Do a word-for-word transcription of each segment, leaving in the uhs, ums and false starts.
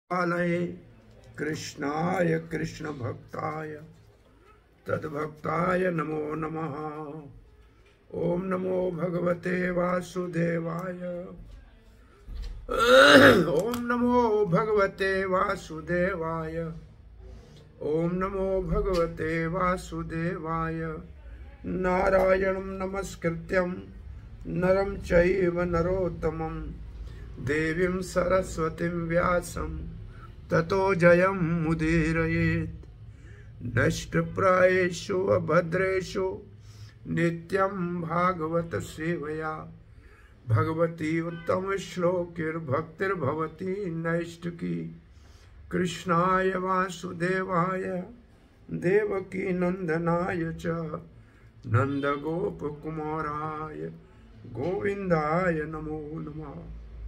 कालये कृष्णाय कृष्ण भक्ताय तद्भक्ताय नमो नमः। ओम नमो भगवते वासुदेवाय। ओम नमो भगवते वासुदेवाय। ओम नमो भगवते वासुदेवाय। नारायणं नमस्कृत्यं नरं चैव नरोत्तमं देवीं सरस्वतीं व्यासं ततो जयं मुदीरयेत्। नष्टप्रायेषु अभद्रेषु नित्यं भागवत सेवया भगवती उत्तम श्लोकीर्भक्तिर्भवती नैष्ठिकी। कृष्णाय वासुदेवाय देवकी नंदनाय च नंदगोपकुमाराय गोविंदाय नमो नमः।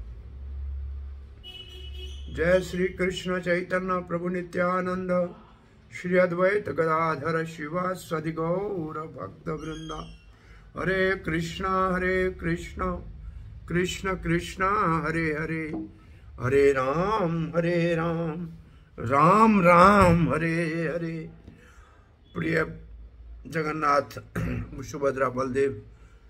जय श्री कृष्ण चैतन्य प्रभु नित्यानंद श्री अद्वैत गदाधर शिवासदि गौर भक्त वृंदा। हरे कृष्णा हरे कृष्णा कृष्ण कृष्णा हरे हरे हरे राम हरे राम राम राम हरे हरे। प्रिय जगन्नाथ सुभद्रा बलदेव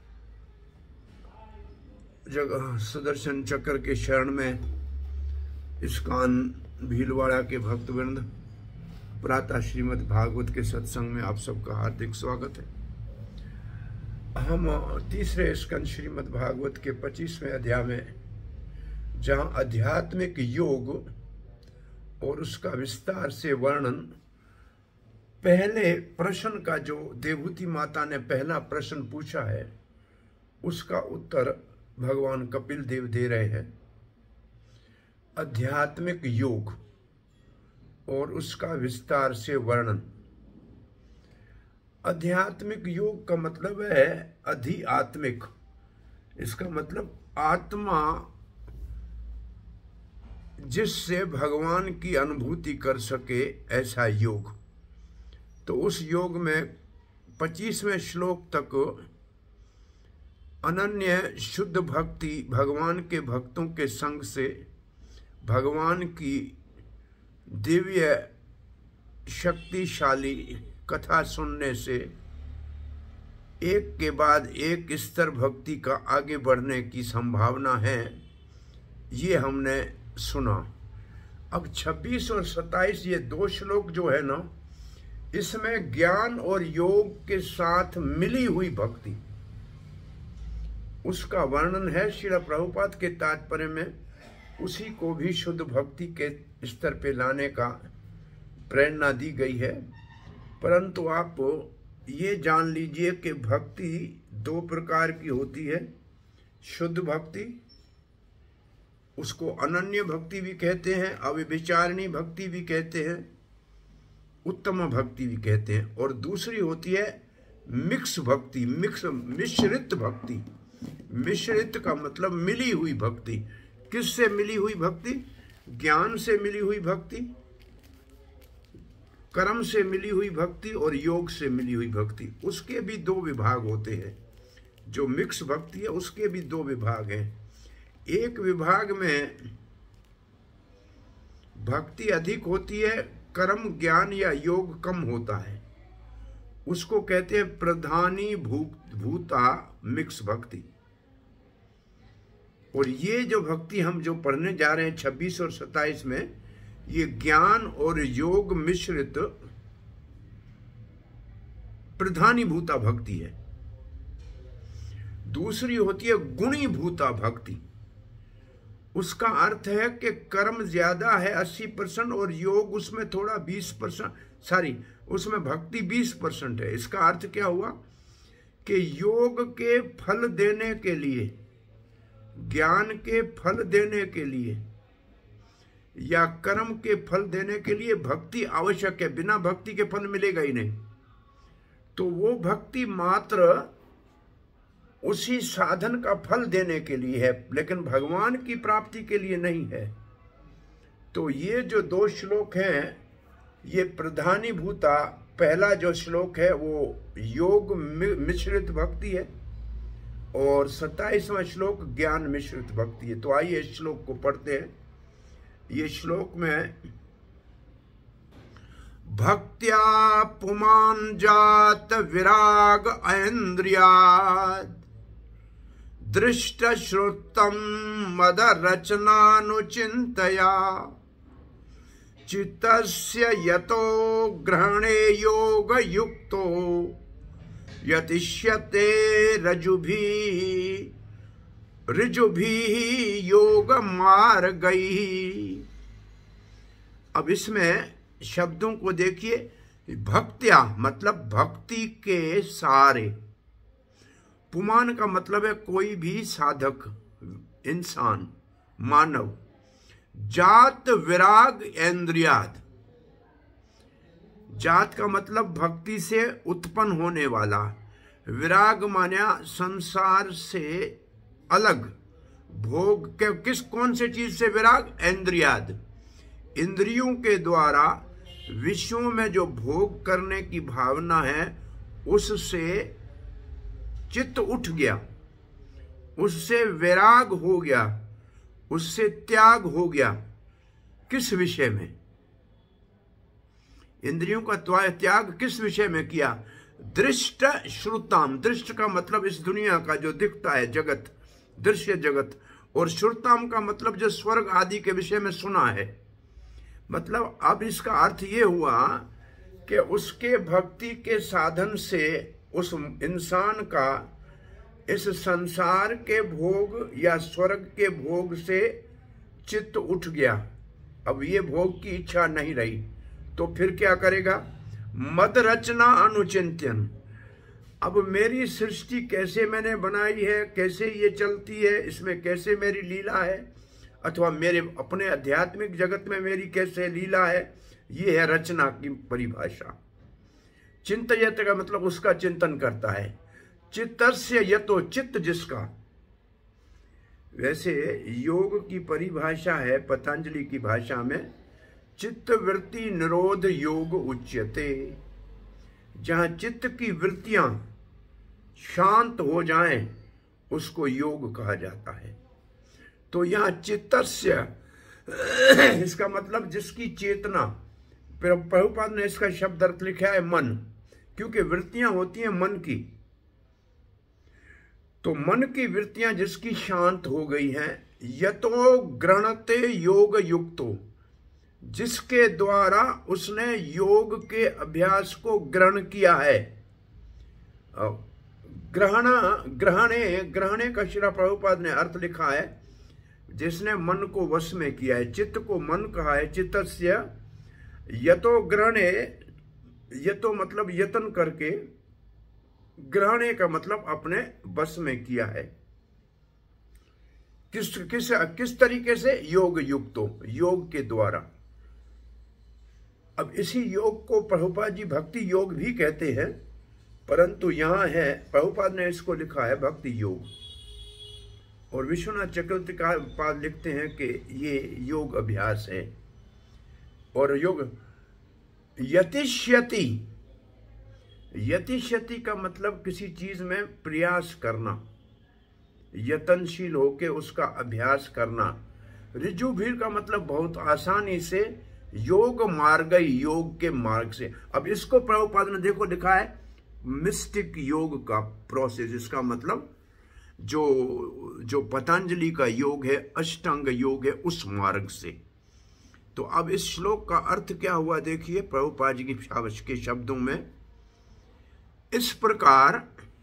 जगह सुदर्शन चक्र के शरण में इस्कान भीलवाड़ा के भक्तवृंद, प्रातः श्रीमद् भागवत के सत्संग में आप सबका हार्दिक स्वागत है। हम तीसरे स्कंद श्रीमद् भागवत के पच्चीसवें अध्याय में, जहां आध्यात्मिक योग और उसका विस्तार से वर्णन, पहले प्रश्न का जो देवहूति माता ने पहला प्रश्न पूछा है उसका उत्तर भगवान कपिल देव दे रहे हैं। आध्यात्मिक योग और उसका विस्तार से वर्णन। आध्यात्मिक योग का मतलब है अधिआत्मिक। इसका मतलब आत्मा जिससे भगवान की अनुभूति कर सके, ऐसा योग। तो उस योग में पच्चीसवें श्लोक तक अनन्य शुद्ध भक्ति, भगवान के भक्तों के संग से भगवान की दिव्य शक्तिशाली कथा सुनने से एक के बाद एक स्तर भक्ति का आगे बढ़ने की संभावना है, ये हमने सुना। अब छब्बीस और सत्ताईस ये दो श्लोक जो है ना, इसमें ज्ञान और योग के साथ मिली हुई भक्ति, उसका वर्णन है। श्रील प्रभुपाद के तात्पर्य में उसी को भी शुद्ध भक्ति के स्तर पे लाने का प्रेरणा दी गई है। परंतु आप ये जान लीजिए कि भक्ति दो प्रकार की होती है। शुद्ध भक्ति, उसको अनन्य भक्ति भी कहते हैं, अविचारणी भक्ति भी कहते हैं, उत्तम भक्ति भी कहते हैं। और दूसरी होती है मिक्स भक्ति, मिक्स मिश्रित भक्ति। मिश्रित का मतलब मिली हुई भक्ति। किससे मिली हुई भक्ति? ज्ञान से मिली हुई भक्ति, कर्म से मिली हुई भक्ति और योग से मिली हुई भक्ति। उसके भी दो विभाग होते हैं। जो मिक्स भक्ति है उसके भी दो विभाग हैं। एक विभाग में भक्ति अधिक होती है, कर्म ज्ञान या योग कम होता है, उसको कहते हैं प्रधानी भूत भूता मिक्स भक्ति। और ये जो भक्ति हम जो पढ़ने जा रहे हैं छब्बीस और सत्ताईस में, ये ज्ञान और योग मिश्रित प्रधानी भूता भक्ति है। दूसरी होती है गुणी भूता भक्ति। उसका अर्थ है कि कर्म ज्यादा है अस्सी परसेंट और योग उसमें थोड़ा बीस परसेंट, सॉरी उसमें भक्ति बीस परसेंट है। इसका अर्थ क्या हुआ कि योग के फल देने के लिए, ज्ञान के फल देने के लिए या कर्म के फल देने के लिए भक्ति आवश्यक है। बिना भक्ति के फल मिलेगा ही नहीं। तो वो भक्ति मात्र उसी साधन का फल देने के लिए है, लेकिन भगवान की प्राप्ति के लिए नहीं है। तो ये जो दो श्लोक हैं, ये प्रधानी भूता, पहला जो श्लोक है वो योग मिश्रित भक्ति है और सत्ताईसवां श्लोक ज्ञान मिश्रित भक्ति है। तो आइए इस श्लोक को पढ़ते हैं। ये श्लोक में भक्त्या पुमान जात विराग ऐन्द्रियाद दृष्ट श्रुतम मद रचनानुचिंतया चित्तस्य यतो ग्रहणे योग युक्तो यतिष्यते रजुभि ऋजुभि योग मार्गैः। अब इसमें शब्दों को देखिए। भक्त्या मतलब भक्ति के सारे, पुमान का मतलब है कोई भी साधक, इंसान, मानव। जात विराग इंद्रियाद, जात का मतलब भक्ति से उत्पन्न होने वाला, विराग माना संसार से अलग, भोग के किस कौन से चीज से विराग? इंद्रियाद, इंद्रियों के द्वारा विषयों में जो भोग करने की भावना है उससे चित्त उठ गया, उससे वैराग हो गया, उससे त्याग हो गया। किस विषय में? इंद्रियों का त्याग किस विषय में किया? दृष्ट श्रुताम, दृष्ट का मतलब इस दुनिया का जो दिखता है जगत, दृश्य जगत, और श्रुताम का मतलब जो स्वर्ग आदि के विषय में सुना है। मतलब अब इसका अर्थ ये हुआ कि उसके भक्ति के साधन से उस इंसान का इस संसार के भोग या स्वर्ग के भोग से चित्त उठ गया। अब ये भोग की इच्छा नहीं रही, तो फिर क्या करेगा? मद रचना अनुचिंतन। अब मेरी सृष्टि कैसे मैंने बनाई है, कैसे ये चलती है, इसमें कैसे मेरी लीला है, अथवा मेरे अपने आध्यात्मिक जगत में मेरी कैसे लीला है, ये है रचना की परिभाषा। चिंतयत का मतलब उसका चिंतन करता है। चित्तस्य यतो, चित्त जिसका। वैसे योग की परिभाषा है पतंजलि की भाषा में, चित्त वृत्ति निरोध योग उच्यते। जहां चित्त की वृत्तियां शांत हो जाएं उसको योग कहा जाता है। तो यहां चित्तस्य इसका मतलब जिसकी चेतना, प्रभुपाद ने इसका शब्द अर्थ लिखा है मन, क्योंकि वृत्तियां होती हैं मन की। तो मन की वृत्तियां जिसकी शांत हो गई हैं, यतो ग्रहणते योग युक्तो, जिसके द्वारा उसने योग के अभ्यास को ग्रहण किया है। ग्रहण ग्रहणे ग्रहणे का श्री प्रभुपाद ने अर्थ लिखा है जिसने मन को वश में किया है, चित्त को मन कहा है। चित्तस्य यतो ग्रहणे, यतो मतलब यतन करके, ग्रहणे का मतलब अपने बस में किया है। किस किस किस तरीके से? योग युक्तो, योग के द्वारा। अब इसी योग को प्रभुपाद जी भक्ति योग भी कहते हैं, परंतु यहां है प्रभुपाद ने इसको लिखा है भक्ति योग, और विश्वनाथ चक्रवर्ती लिखते हैं कि ये योग अभ्यास है। और योग यतिष्यति, यतिष्यति का मतलब किसी चीज में प्रयास करना, यतनशील होके उसका अभ्यास करना। ऋजुभीर का मतलब बहुत आसानी से, योग मार्ग, योग के मार्ग से। अब इसको प्रभुपाद ने देखो लिखा है मिस्टिक योग का प्रोसेस। इसका मतलब जो जो पतंजलि का योग है, अष्टांग योग है, उस मार्ग से। तो अब इस श्लोक का अर्थ क्या हुआ देखिए प्रभुपाद जी के शब्दों में। इस प्रकार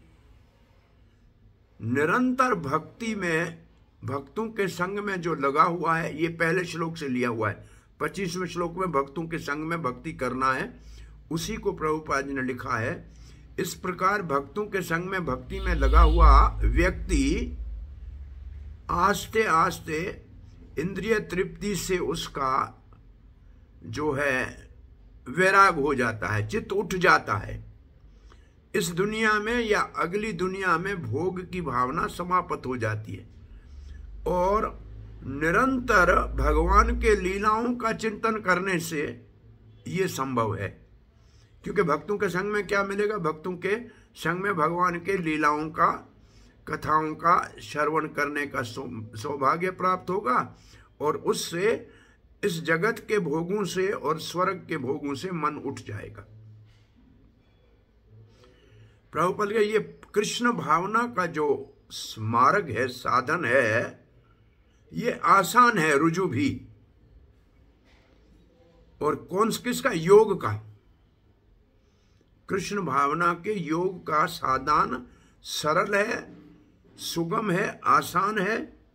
निरंतर भक्ति में, भक्तों के संग में जो लगा हुआ है, ये पहले श्लोक से लिया हुआ है। पच्चीसवें श्लोक में भक्तों के संग में भक्ति करना है, उसी को प्रभुपाद जी ने लिखा है। इस प्रकार भक्तों के संग में भक्ति में लगा हुआ व्यक्ति आस्ते आस्ते इंद्रिय तृप्ति से उसका जो है वैराग हो जाता है, चित्त उठ जाता है। इस दुनिया में या अगली दुनिया में भोग की भावना समाप्त हो जाती है, और निरंतर भगवान के लीलाओं का चिंतन करने से ये संभव है। क्योंकि भक्तों के संग में क्या मिलेगा? भक्तों के संग में भगवान के लीलाओं का, कथाओं का श्रवण करने का सौभाग्य प्राप्त होगा, और उससे इस जगत के भोगों से और स्वर्ग के भोगों से मन उठ जाएगा। प्रभुपाद का ये कृष्ण भावना का जो मार्ग है, साधन है, ये आसान है, रुजु भी। और कौन किसका? योग का। कृष्ण भावना के योग का साधन सरल है, सुगम है, आसान है।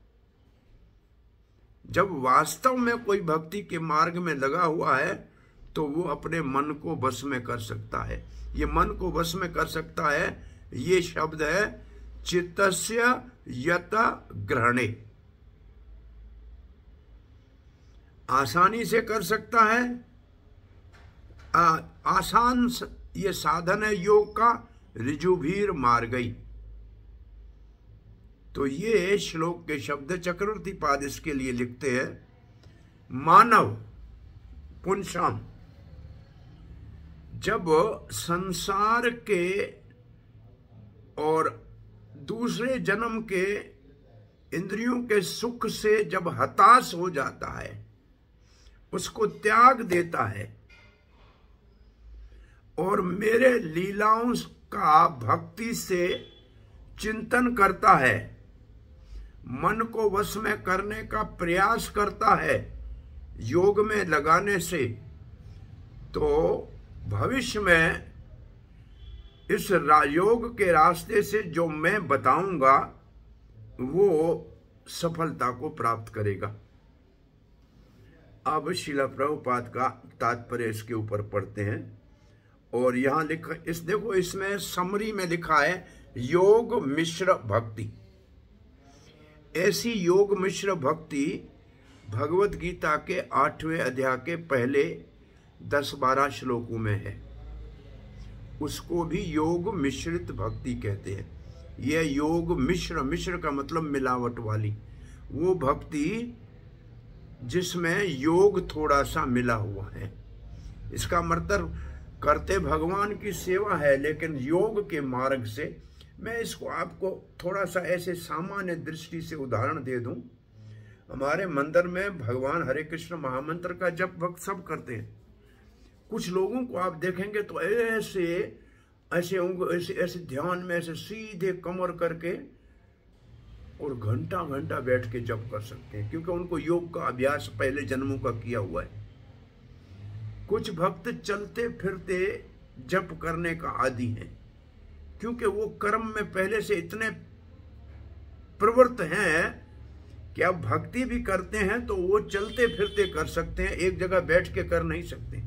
जब वास्तव में कोई भक्ति के मार्ग में लगा हुआ है तो वो अपने मन को वश में कर सकता है। ये मन को वश में कर सकता है, ये शब्द है चित्तस्य यत ग्रहणे। आसानी से कर सकता है। आ, आसान ये साधन है योग का, ऋजुभीर मार्गई। तो ये श्लोक के शब्द चक्रवर्ती पाद इसके लिए लिखते हैं, मानव पुंसाम जब संसार के और दूसरे जन्म के इंद्रियों के सुख से जब हताश हो जाता है, उसको त्याग देता है और मेरे लीलाओं का भक्ति से चिंतन करता है, मन को वश में करने का प्रयास करता है योग में लगाने से, तो भविष्य में इस योग के रास्ते से जो मैं बताऊंगा वो सफलता को प्राप्त करेगा। अब श्रील प्रभुपाद का तात्पर्य इसके ऊपर पढ़ते हैं। और यहां लिखा, इस देखो इसमें समरी में लिखा है योग मिश्र भक्ति। ऐसी योग मिश्र भक्ति भगवत गीता के आठवें अध्याय के पहले दस बारह श्लोकों में है। उसको भी योग मिश्रित भक्ति कहते हैं। यह योग मिश्र, मिश्र का मतलब मिलावट वाली, वो भक्ति जिसमें योग थोड़ा सा मिला हुआ है। इसका मतलब करते भगवान की सेवा है, लेकिन योग के मार्ग से। मैं इसको आपको थोड़ा सा ऐसे सामान्य दृष्टि से उदाहरण दे दूं। हमारे मंदिर में भगवान हरे कृष्ण महामंत्र का जप भक्त सब करते हैं। कुछ लोगों को आप देखेंगे तो ऐसे ऐसे ऐसे ऐसे ध्यान में ऐसे सीधे कमर करके और घंटा घंटा बैठ के जप कर सकते हैं, क्योंकि उनको योग का अभ्यास पहले जन्मों का किया हुआ है। कुछ भक्त चलते फिरते जप करने का आदी हैं, क्योंकि वो कर्म में पहले से इतने प्रवृत्त हैं कि अब भक्ति भी करते हैं तो वो चलते फिरते कर सकते हैं, एक जगह बैठ के कर नहीं सकते।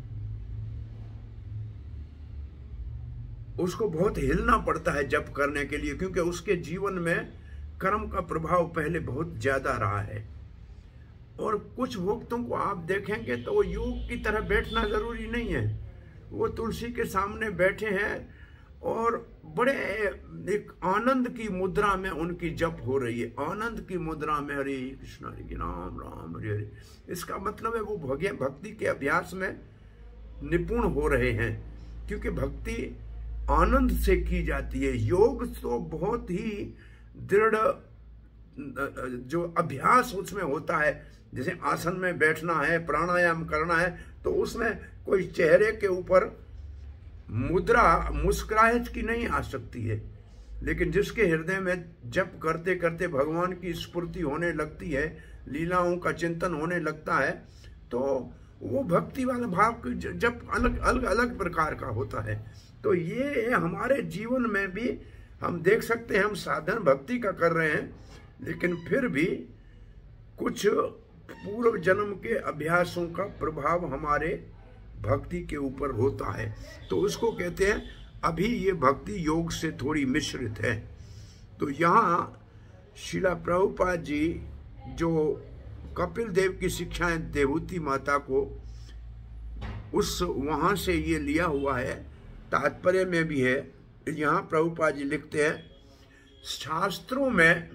उसको बहुत हिलना पड़ता है जप करने के लिए, क्योंकि उसके जीवन में कर्म का प्रभाव पहले बहुत ज्यादा रहा है। और कुछ भक्तों को आप देखेंगे तो वो योग की तरह बैठना जरूरी नहीं है। वो तुलसी के सामने बैठे हैं और बड़े एक आनंद की मुद्रा में उनकी जप हो रही है। आनंद की मुद्रा में हरे कृष्ण हरे राम राम हरे हरे। इसका मतलब है वो भगे भक्ति के अभ्यास में निपुण हो रहे हैं, क्योंकि भक्ति आनंद से की जाती है। योग तो बहुत ही दृढ़ जो अभ्यास उसमें होता है, जैसे आसन में बैठना है, प्राणायाम करना है, तो उसमें कोई चेहरे के ऊपर मुद्रा मुस्कुराहट की नहीं आ सकती है। लेकिन जिसके हृदय में जप करते करते भगवान की स्फूर्ति होने लगती है, लीलाओं का चिंतन होने लगता है, तो वो भक्ति वाला भाव जप अलग अलग अलग प्रकार का होता है। तो ये हमारे जीवन में भी हम देख सकते हैं, हम साधन भक्ति का कर रहे हैं, लेकिन फिर भी कुछ पूर्व जन्म के अभ्यासों का प्रभाव हमारे भक्ति के ऊपर होता है। तो उसको कहते हैं अभी ये भक्ति योग से थोड़ी मिश्रित है। तो यहाँ श्रील प्रभुपाद जी जो कपिल देव की शिक्षाएं देवहूति माता को उस वहाँ से ये लिया हुआ है, तात्पर्य में भी है। यहाँ प्रभुपाद जी लिखते हैं, शास्त्रों में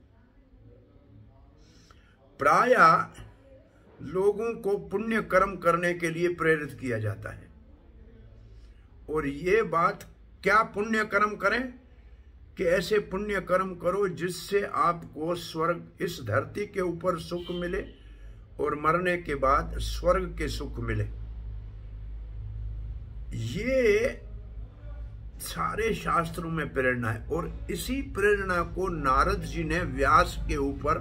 प्रायः लोगों को पुण्य कर्म करने के लिए प्रेरित किया जाता है। और ये बात, क्या पुण्य कर्म करें कि ऐसे पुण्य कर्म करो जिससे आपको स्वर्ग, इस धरती के ऊपर सुख मिले और मरने के बाद स्वर्ग के सुख मिले। ये सारे शास्त्रों में प्रेरणा है, और इसी प्रेरणा को नारद जी ने व्यास के ऊपर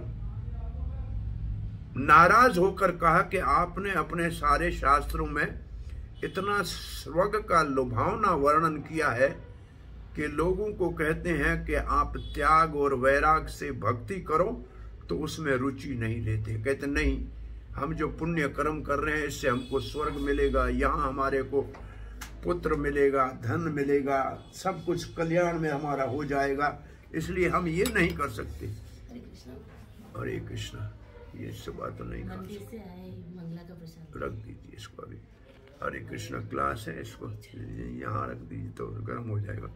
नाराज होकर कहा कि आपने अपने सारे शास्त्रों में इतना स्वर्ग का लुभावना वर्णन किया है कि लोगों को कहते हैं कि आप त्याग और वैराग से भक्ति करो, तो उसमें रुचि नहीं लेते। कहते नहीं, हम जो पुण्य कर्म कर रहे हैं इससे हमको स्वर्ग मिलेगा, यहाँ हमारे को पुत्र मिलेगा, धन मिलेगा, सब कुछ कल्याण में हमारा हो जाएगा, इसलिए हम ये नहीं कर सकते। हरे कृष्णा, ये सुबह तो नहीं कर सकते, रख दीजिए इसको अभी। हरे कृष्णा क्लास है, इसको यहाँ रख दीजिए तो गर्म हो जाएगा।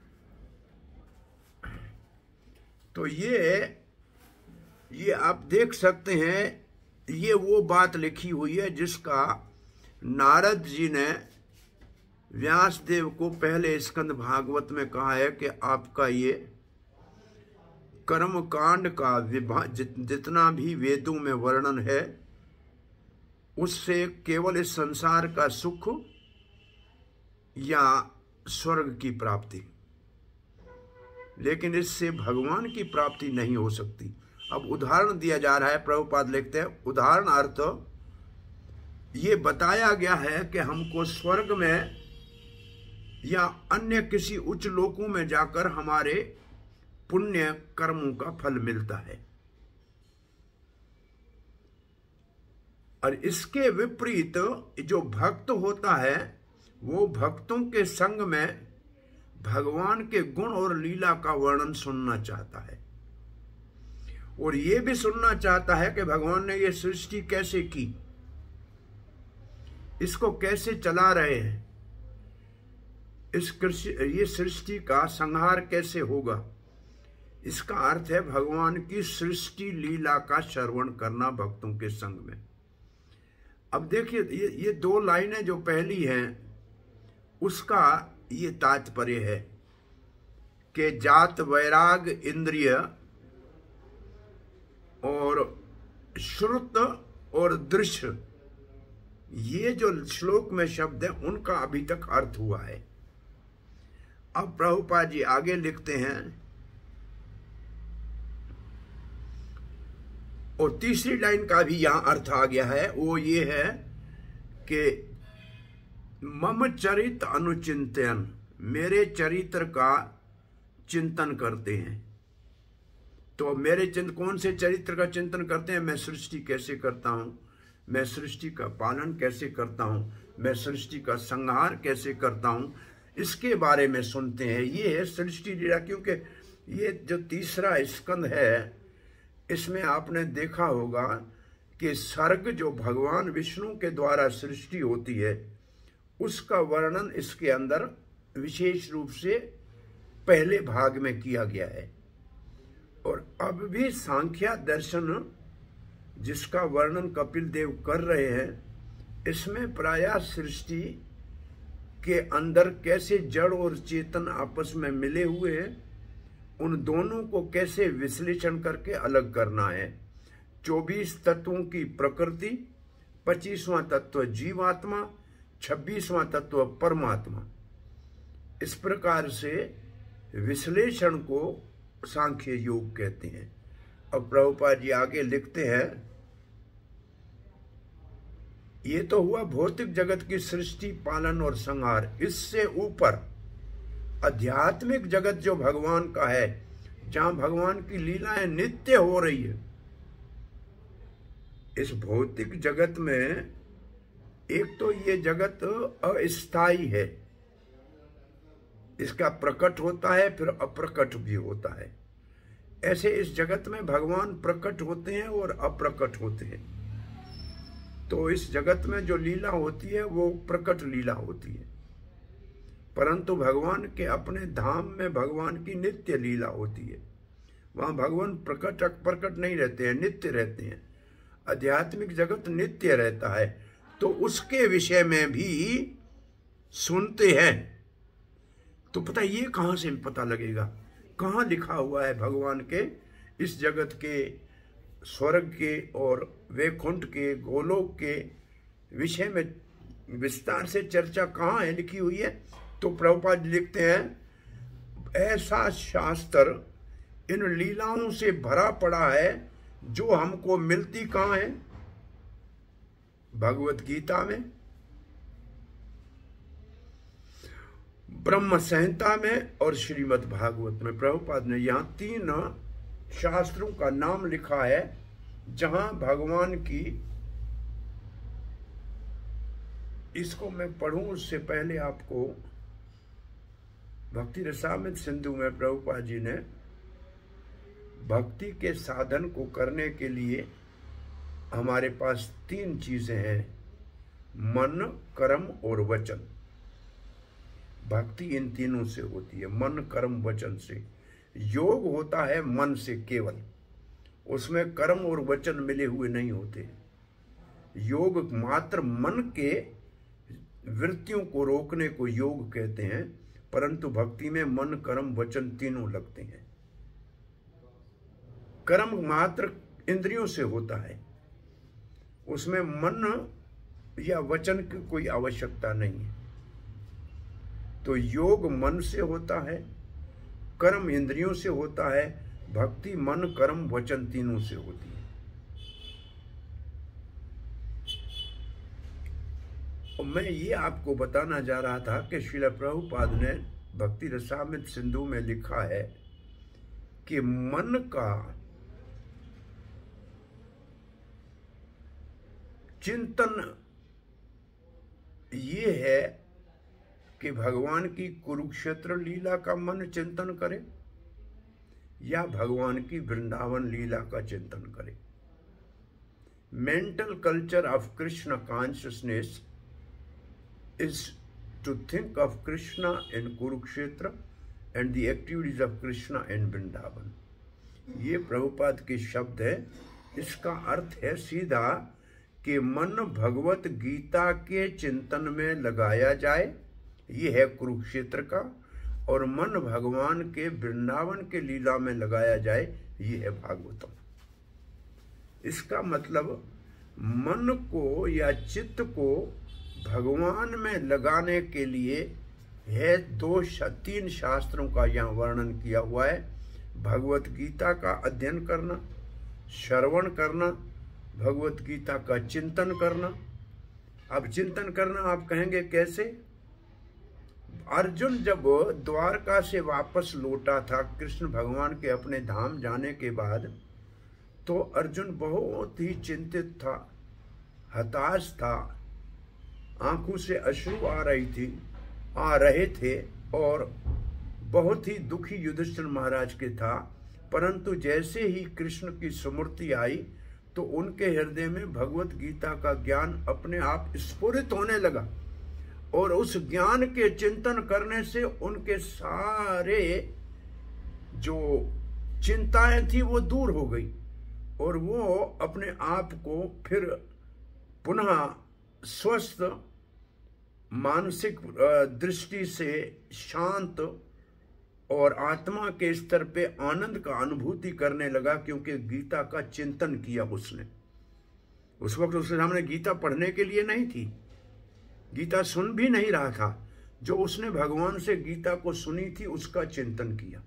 तो ये ये आप देख सकते हैं, ये वो बात लिखी हुई है जिसका नारद जी ने व्यास देव को पहले स्कंद भागवत में कहा है कि आपका ये कर्म कांड का विभाग जित, जितना भी वेदों में वर्णन है उससे केवल इस संसार का सुख या स्वर्ग की प्राप्ति, लेकिन इससे भगवान की प्राप्ति नहीं हो सकती। अब उदाहरण दिया जा रहा है, प्रभुपाद लिखते हैं, उदाहरण अर्थ ये बताया गया है कि हमको स्वर्ग में या अन्य किसी उच्च लोकों में जाकर हमारे पुण्य कर्मों का फल मिलता है, और इसके विपरीत जो भक्त होता है वो भक्तों के संग में भगवान के गुण और लीला का वर्णन सुनना चाहता है, और ये भी सुनना चाहता है कि भगवान ने ये सृष्टि कैसे की, इसको कैसे चला रहे हैं, इस ये सृष्टि का संहार कैसे होगा। इसका अर्थ है भगवान की सृष्टि लीला का श्रवण करना भक्तों के संग में। अब देखिए, ये ये दो लाइनें जो पहली हैं उसका ये तात्पर्य है कि जात वैराग इंद्रिय और श्रुत और दृश्य, ये जो श्लोक में शब्द है उनका अभी तक अर्थ हुआ है। अब प्रभुपाद जी आगे लिखते हैं, और तीसरी लाइन का भी यहां अर्थ आ गया है, वो ये है कि मम चरित अनुचिंतन, मेरे चरित्र का चिंतन करते हैं। तो मेरे चिंत कौन से चरित्र का चिंतन करते हैं? मैं सृष्टि कैसे करता हूं, मैं सृष्टि का पालन कैसे करता हूं, मैं सृष्टि का संहार कैसे करता हूं, इसके बारे में सुनते हैं। ये है सृष्टि लीला। क्योंकि ये जो तीसरा स्कंद है इसमें आपने देखा होगा कि सर्ग जो भगवान विष्णु के द्वारा सृष्टि होती है उसका वर्णन इसके अंदर विशेष रूप से पहले भाग में किया गया है, और अब भी सांख्या दर्शन जिसका वर्णन कपिल देव कर रहे हैं इसमें प्रायः सृष्टि के अंदर कैसे जड़ और चेतन आपस में मिले हुए हैं, उन दोनों को कैसे विश्लेषण करके अलग करना है। चौबीस तत्वों की प्रकृति, पच्चीसवां तत्व जीवात्मा, छब्बीसवां तत्व परमात्मा, इस प्रकार से विश्लेषण को सांख्य योग कहते हैं। अब प्रभुपाद जी आगे लिखते हैं, ये तो हुआ भौतिक जगत की सृष्टि, पालन और संहार। इससे ऊपर आध्यात्मिक जगत जो भगवान का है, जहां भगवान की लीलाएं नित्य हो रही है। इस भौतिक जगत में एक तो ये जगत अस्थाई है, इसका प्रकट होता है फिर अप्रकट भी होता है। ऐसे इस जगत में भगवान प्रकट होते हैं और अप्रकट होते हैं। तो इस जगत में जो लीला होती है वो प्रकट लीला होती है, परंतु भगवान के अपने धाम में भगवान की नित्य लीला होती है। वहां भगवान प्रकट अप्रकट नहीं रहते हैं, नित्य रहते हैं। आध्यात्मिक जगत नित्य रहता है, तो उसके विषय में भी सुनते हैं। तो पता ये कहां से पता लगेगा, कहां लिखा हुआ है भगवान के इस जगत के स्वर्ग के और वैकुंठ के गोलोक के विषय में विस्तार से चर्चा कहाँ है लिखी हुई है? तो प्रभुपाद लिखते हैं ऐसा शास्त्र इन लीलाओं से भरा पड़ा है जो हमको मिलती कहाँ है? भगवत गीता में, ब्रह्म संहिता में और श्रीमद् भागवत में। प्रभुपाद ने यहाँ तीन शास्त्रों का नाम लिखा है जहां भगवान की, इसको मैं पढ़ूं उससे पहले आपको भक्ति रसामृत सिंधु में प्रभुपाद जी ने भक्ति के साधन को करने के लिए हमारे पास तीन चीजें हैं, मन, कर्म और वचन। भक्ति इन तीनों से होती है, मन, कर्म, वचन से। योग होता है मन से केवल, उसमें कर्म और वचन मिले हुए नहीं होते। योग मात्र मन के वृत्तियों को रोकने को योग कहते हैं, परंतु भक्ति में मन, कर्म, वचन तीनों लगते हैं। कर्म मात्र इंद्रियों से होता है, उसमें मन या वचन की कोई आवश्यकता नहीं है। तो योग मन से होता है, कर्म इंद्रियों से होता है, भक्ति मन, कर्म, वचन तीनों से होती है। और मैं ये आपको बताना जा रहा था कि श्रील प्रभुपाद ने भक्ति रसामृत सिंधु में लिखा है कि मन का चिंतन ये है कि भगवान की कुरुक्षेत्र लीला का मन चिंतन करे या भगवान की वृंदावन लीला का चिंतन करे। Mental culture of Krishna consciousness is to think of Krishna in Kurukshetra and the activities of Krishna in Vrindavan. ये प्रभुपाद के शब्द है। इसका अर्थ है सीधा कि मन भगवत गीता के चिंतन में लगाया जाए, ये है कुरुक्षेत्र का, और मन भगवान के वृंदावन के लीला में लगाया जाए, ये है भागवतम। इसका मतलब मन को या चित्त को भगवान में लगाने के लिए है दो तीन शास्त्रों का यहाँ वर्णन किया हुआ है। भगवत गीता का अध्ययन करना, श्रवण करना, भगवत गीता का चिंतन करना। अब चिंतन करना आप कहेंगे कैसे? अर्जुन जब द्वारका से वापस लौटा था कृष्ण भगवान के अपने धाम जाने के बाद, तो अर्जुन बहुत ही चिंतित था, हताश था, आंखों से अश्रु आ रही थी आ रहे थे और बहुत ही दुखी युधिष्ठिर महाराज के था। परंतु जैसे ही कृष्ण की स्मृति आई तो उनके हृदय में भगवत गीता का ज्ञान अपने आप स्फुरित होने लगा, और उस ज्ञान के चिंतन करने से उनके सारे जो चिंताएं थी वो दूर हो गई, और वो अपने आप को फिर पुनः स्वस्थ मानसिक दृष्टि से शांत और आत्मा के स्तर पे आनंद का अनुभूति करने लगा, क्योंकि गीता का चिंतन किया उसने। उस वक्त उसके सामने गीता पढ़ने के लिए नहीं थी, गीता सुन भी नहीं रहा था। जो उसने भगवान से गीता को सुनी थी उसका चिंतन किया।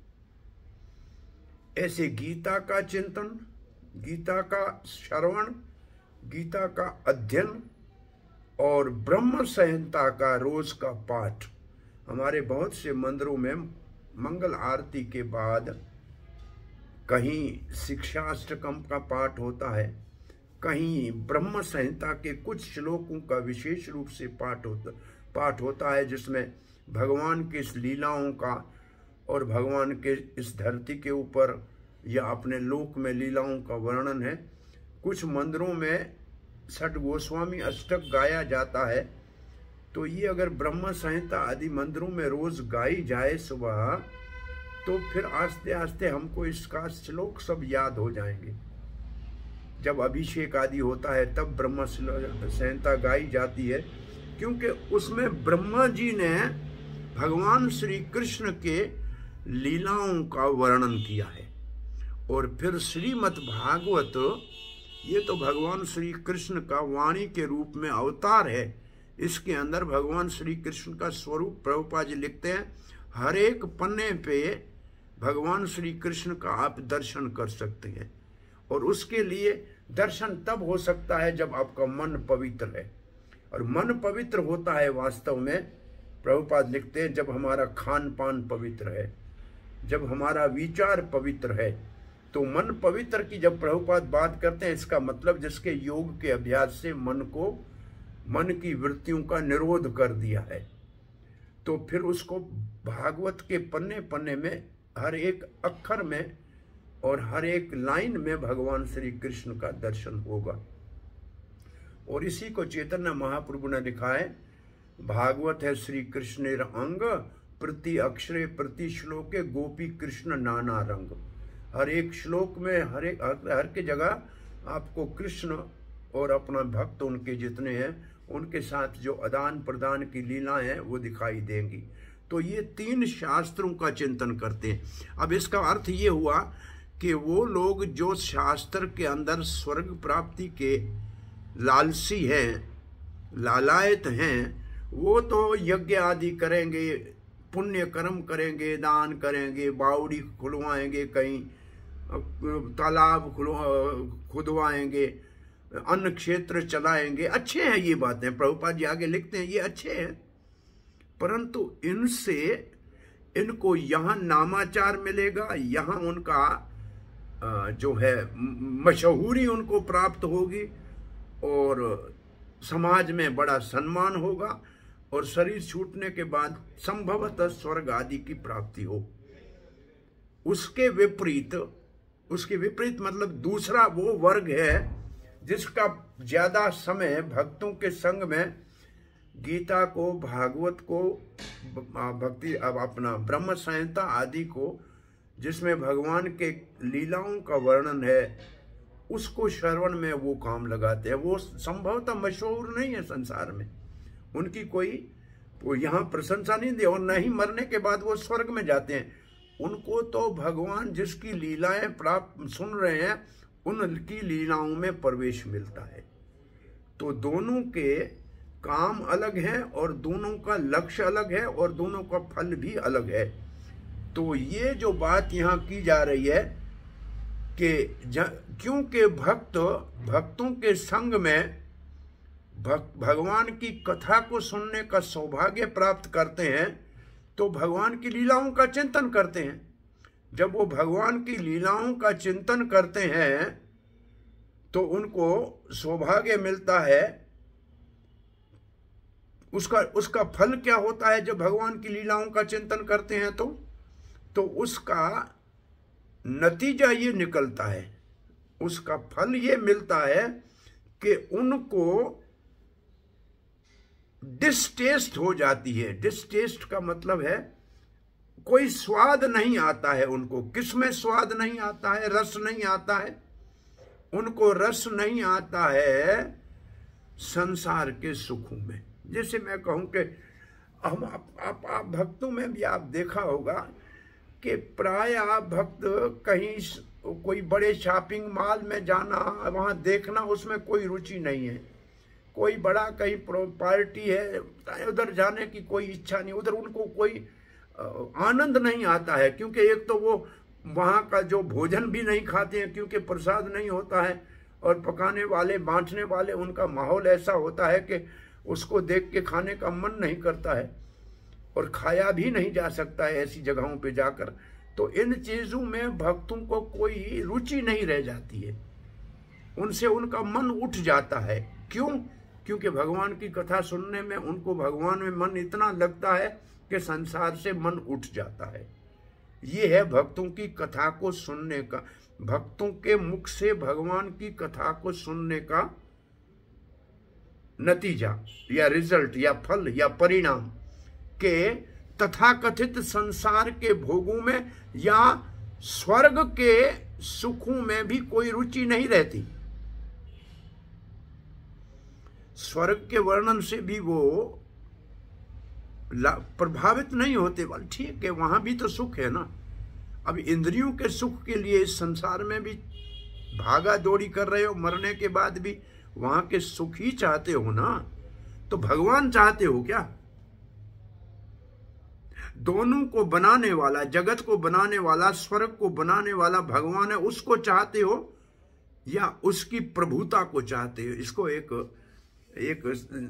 ऐसे गीता का चिंतन, गीता का श्रवण, गीता का अध्ययन और ब्रह्म संहिता का रोज का पाठ। हमारे बहुत से मंदिरों में मंगल आरती के बाद कहीं शिक्षाष्टकम का पाठ होता है, कहीं ब्रह्म संहिता के कुछ श्लोकों का विशेष रूप से पाठ होता पाठ होता है, जिसमें भगवान के इस लीलाओं का और भगवान के इस धरती के ऊपर या अपने लोक में लीलाओं का वर्णन है। कुछ मंदिरों में छठ गोस्वामी अष्टक गाया जाता है, तो ये अगर ब्रह्म संहिता आदि मंदिरों में रोज गाई जाए सुबह, तो फिर आस्ते आस्ते हमको इसका श्लोक सब याद हो जाएंगे। जब अभिषेक आदि होता है तब ब्रह्म संहिता गाई जाती है, क्योंकि उसमें ब्रह्मा जी ने भगवान श्री कृष्ण के लीलाओं का वर्णन किया है, और फिर श्रीमद् भागवत, ये तो भगवान श्री कृष्ण का वाणी के रूप में अवतार है। इसके अंदर भगवान श्री कृष्ण का स्वरूप प्रभुपाद जी लिखते हैं, हर एक पन्ने पे भगवान श्री कृष्ण का आप दर्शन कर सकते हैं। और उसके लिए दर्शन तब हो सकता है जब आपका मन पवित्र है। और मन पवित्र होता है वास्तव में, प्रभुपाद लिखते हैं, जब हमारा खान पान पवित्र है, जब हमारा विचार पवित्र है। तो मन पवित्र की जब प्रभुपाद बात करते हैं, इसका मतलब जिसके योग के अभ्यास से मन को, मन की वृत्तियों का निरोध कर दिया है, तो फिर उसको भागवत के पन्ने पन्ने में, हर एक अक्षर में और हर एक लाइन में भगवान श्री कृष्ण का दर्शन होगा। और इसी को चैतन्य महाप्रभु ने लिखा है, भागवत है श्री कृष्णेर अंग, प्रति अक्षरे प्रति श्लोके गोपी कृष्ण नाना रंग। हर एक श्लोक में, हर एक हर की जगह आपको कृष्ण और अपना भक्त उनके जितने हैं उनके साथ जो आदान प्रदान की लीलाएं हैं वो दिखाई देंगी। तो ये तीन शास्त्रों का चिंतन करते हैं। अब इसका अर्थ ये हुआ कि वो लोग जो शास्त्र के अंदर स्वर्ग प्राप्ति के लालसी हैं, लालायत हैं, वो तो यज्ञ आदि करेंगे, पुण्य कर्म करेंगे, दान करेंगे, बावड़ी खुलवाएंगे, कहीं तालाब खुदवाएंगे, अन्न क्षेत्र चलाएंगे। अच्छे हैं ये बातें, प्रभुपाद जी आगे लिखते हैं ये अच्छे हैं, परंतु इनसे इनको यहाँ नामाचार मिलेगा, यहाँ उनका जो है मशहूरी उनको प्राप्त होगी और समाज में बड़ा सम्मान होगा और शरीर छूटने के बाद संभवतः स्वर्ग आदि की प्राप्ति हो। उसके विपरीत, उसके विपरीत मतलब दूसरा वो वर्ग है जिसका ज्यादा समय भक्तों के संग में गीता को, भागवत को, भक्ति अब अपना ब्रह्म संहिता आदि को, जिसमें भगवान के लीलाओं का वर्णन है, उसको श्रवण में वो काम लगाते हैं। वो संभवतः मशहूर नहीं है संसार में, उनकी कोई वो यहाँ प्रशंसा नहीं दे, और नहीं मरने के बाद वो स्वर्ग में जाते हैं। उनको तो भगवान जिसकी लीलाएं प्राप्त सुन रहे हैं उनकी लीलाओं में प्रवेश मिलता है। तो दोनों के काम अलग है और दोनों का लक्ष्य अलग है और दोनों का फल भी अलग है। तो ये जो बात यहाँ की जा रही है कि क्योंकि भक्त भक्तों के संग में भक, भगवान की कथा को सुनने का सौभाग्य प्राप्त करते हैं, तो भगवान की लीलाओं का चिंतन करते हैं। जब वो भगवान की लीलाओं का चिंतन करते हैं तो उनको सौभाग्य मिलता है। उसका उसका फल क्या होता है जब भगवान की लीलाओं का चिंतन करते हैं तो तो उसका नतीजा ये निकलता है, उसका फल ये मिलता है कि उनको डिस्टेस्ट हो जाती है। डिस्टेस्ट का मतलब है कोई स्वाद नहीं आता है उनको। किसमें स्वाद नहीं आता है? रस नहीं आता है उनको। रस नहीं आता है संसार के सुखों में। जैसे मैं कहूं कि हम आप, आप, आप भक्तों में भी आप देखा होगा कि प्राय आप भक्त कहीं कोई बड़े शॉपिंग मॉल में जाना, वहां देखना, उसमें कोई रुचि नहीं है। कोई बड़ा कहीं पार्टी है, उधर जाने की कोई इच्छा नहीं, उधर उनको कोई आनंद नहीं आता है, क्योंकि एक तो वो वहाँ का जो भोजन भी नहीं खाते हैं क्योंकि प्रसाद नहीं होता है, और पकाने वाले, बांटने वाले, उनका माहौल ऐसा होता है कि उसको देख के खाने का मन नहीं करता है और खाया भी नहीं जा सकता है ऐसी जगहों पे जाकर। तो इन चीजों में भक्तों को कोई रुचि नहीं रह जाती है, उनसे उनका मन उठ जाता है। क्यों? क्योंकि भगवान की कथा सुनने में उनको भगवान में मन इतना लगता है कि संसार से मन उठ जाता है। ये है भक्तों की कथा को सुनने का, भक्तों के मुख से भगवान की कथा को सुनने का नतीजा या रिजल्ट या फल या परिणाम के तथाकथित संसार के भोगों में या स्वर्ग के सुखों में भी कोई रुचि नहीं रहती। स्वर्ग के वर्णन से भी वो प्रभावित नहीं होते। ठीक है, वहां भी तो सुख है ना, अब इंद्रियों के सुख के लिए इस संसार में भी भागा दौड़ी कर रहे हो, मरने के बाद भी वहां के सुख ही चाहते हो ना, तो भगवान चाहते हो क्या? दोनों को बनाने वाला, जगत को बनाने वाला, स्वर्ग को बनाने वाला भगवान है, उसको चाहते हो या उसकी प्रभुता को चाहते हो? इसको एक एक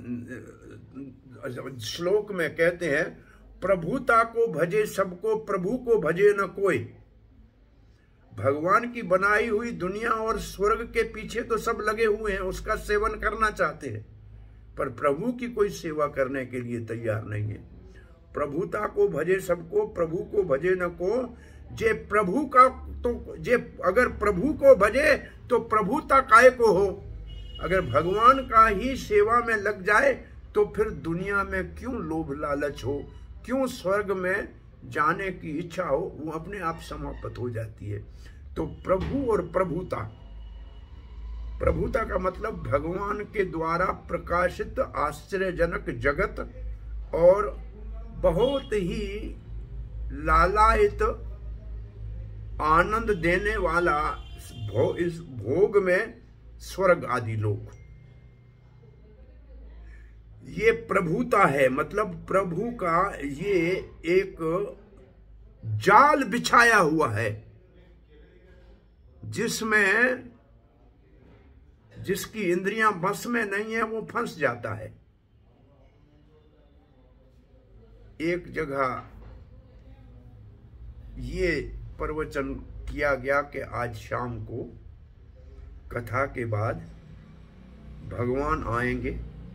श्लोक में कहते हैं, प्रभुता को भजे सबको, प्रभु को भजे न कोई। भगवान की बनाई हुई दुनिया और स्वर्ग के पीछे तो सब लगे हुए हैं, उसका सेवन करना चाहते हैं, पर प्रभु की कोई सेवा करने के लिए तैयार नहीं है। प्रभुता को भजे सबको, प्रभु को भजे न को। जे प्रभु का तो जे अगर प्रभु को भजे तो प्रभुता काय को हो। अगर भगवान का ही सेवा में लग जाए तो फिर दुनिया में क्यों लोभ लालच हो, क्यों स्वर्ग में जाने की इच्छा हो, वो अपने आप समाप्त हो जाती है। तो प्रभु और प्रभुता, प्रभुता का मतलब भगवान के द्वारा प्रकाशित आश्चर्यजनक जगत और बहुत ही लालायित आनंद देने वाला भो, इस भोग में स्वर्ग आदि लोक, ये प्रभुता है। मतलब प्रभु का ये एक जाल बिछाया हुआ है, जिसमें जिसकी इंद्रियां बस में नहीं है वो फंस जाता है। एक जगह ये प्रवचन किया गया कि आज शाम को कथा के बाद भगवान आएंगे,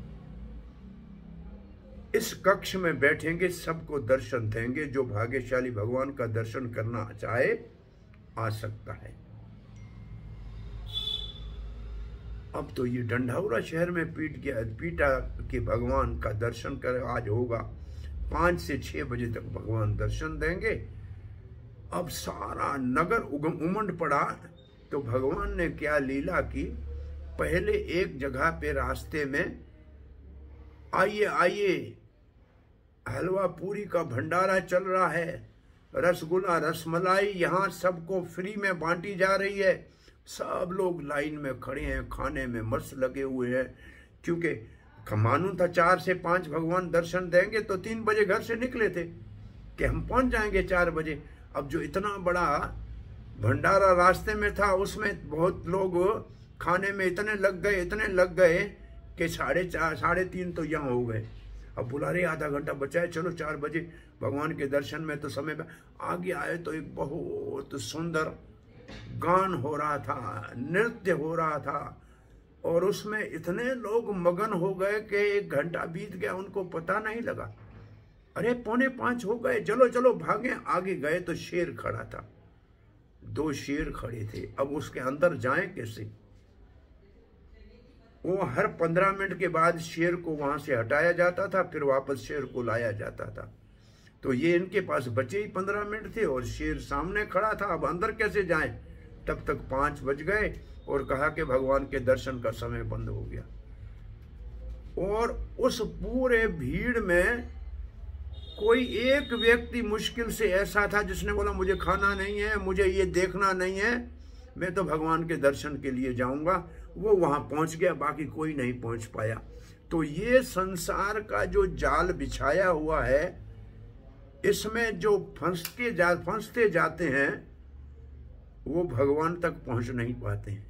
इस कक्ष में बैठेंगे, सबको दर्शन देंगे। जो भाग्यशाली भगवान का दर्शन करना चाहे आ सकता है। अब तो ये डंडौरा शहर में पीट गया पीटा कि भगवान का दर्शन कर आज होगा। पांच से छह बजे तक भगवान दर्शन देंगे। अब सारा नगर उगम उमंड पड़ा। तो भगवान ने क्या लीला की, पहले एक जगह पे रास्ते में आइए आइए हलवा पूरी का भंडारा चल रहा है, रसगुल्ला रसमलाई यहाँ सबको फ्री में बांटी जा रही है। सब लोग लाइन में खड़े हैं, खाने में मस्त लगे हुए हैं। क्योंकि मालूम था चार से पांच भगवान दर्शन देंगे, तो तीन बजे घर से निकले थे कि हम पहुंच जाएंगे चार बजे। अब जो इतना बड़ा भंडारा रास्ते में था, उसमें बहुत लोग खाने में इतने लग गए इतने लग गए कि साढ़े चार साढ़े तीन तो यहाँ हो गए। अब बुला रहे आधा घंटा बचा है, चलो चार बजे भगवान के दर्शन में तो समय में आगे आए। तो एक बहुत सुंदर गान हो रहा था, नृत्य हो रहा था, और उसमें इतने लोग मगन हो गए कि एक घंटा बीत गया, उनको पता नहीं लगा। अरे पौने पांच हो गए, चलो चलो भागे। आगे गए तो शेर खड़ा था, दो शेर खड़े थे। अब उसके अंदर जाएं कैसे? वो हर पंद्रह मिनट के बाद शेर को वहां से हटाया जाता था, फिर वापस शेर को लाया जाता था। तो ये इनके पास बचे ही पंद्रह मिनट थे और शेर सामने खड़ा था। अब अंदर कैसे जाएं? तब तक पांच बज गए और कहा कि भगवान के दर्शन का समय बंद हो गया। और उस पूरे भीड़ में कोई एक व्यक्ति मुश्किल से ऐसा था जिसने बोला मुझे खाना नहीं है, मुझे ये देखना नहीं है, मैं तो भगवान के दर्शन के लिए जाऊंगा। वो वहां पहुंच गया, बाकी कोई नहीं पहुंच पाया। तो ये संसार का जो जाल बिछाया हुआ है, इसमें जो फंसते जा फंसते जाते हैं वो भगवान तक पहुंच नहीं पाते हैं।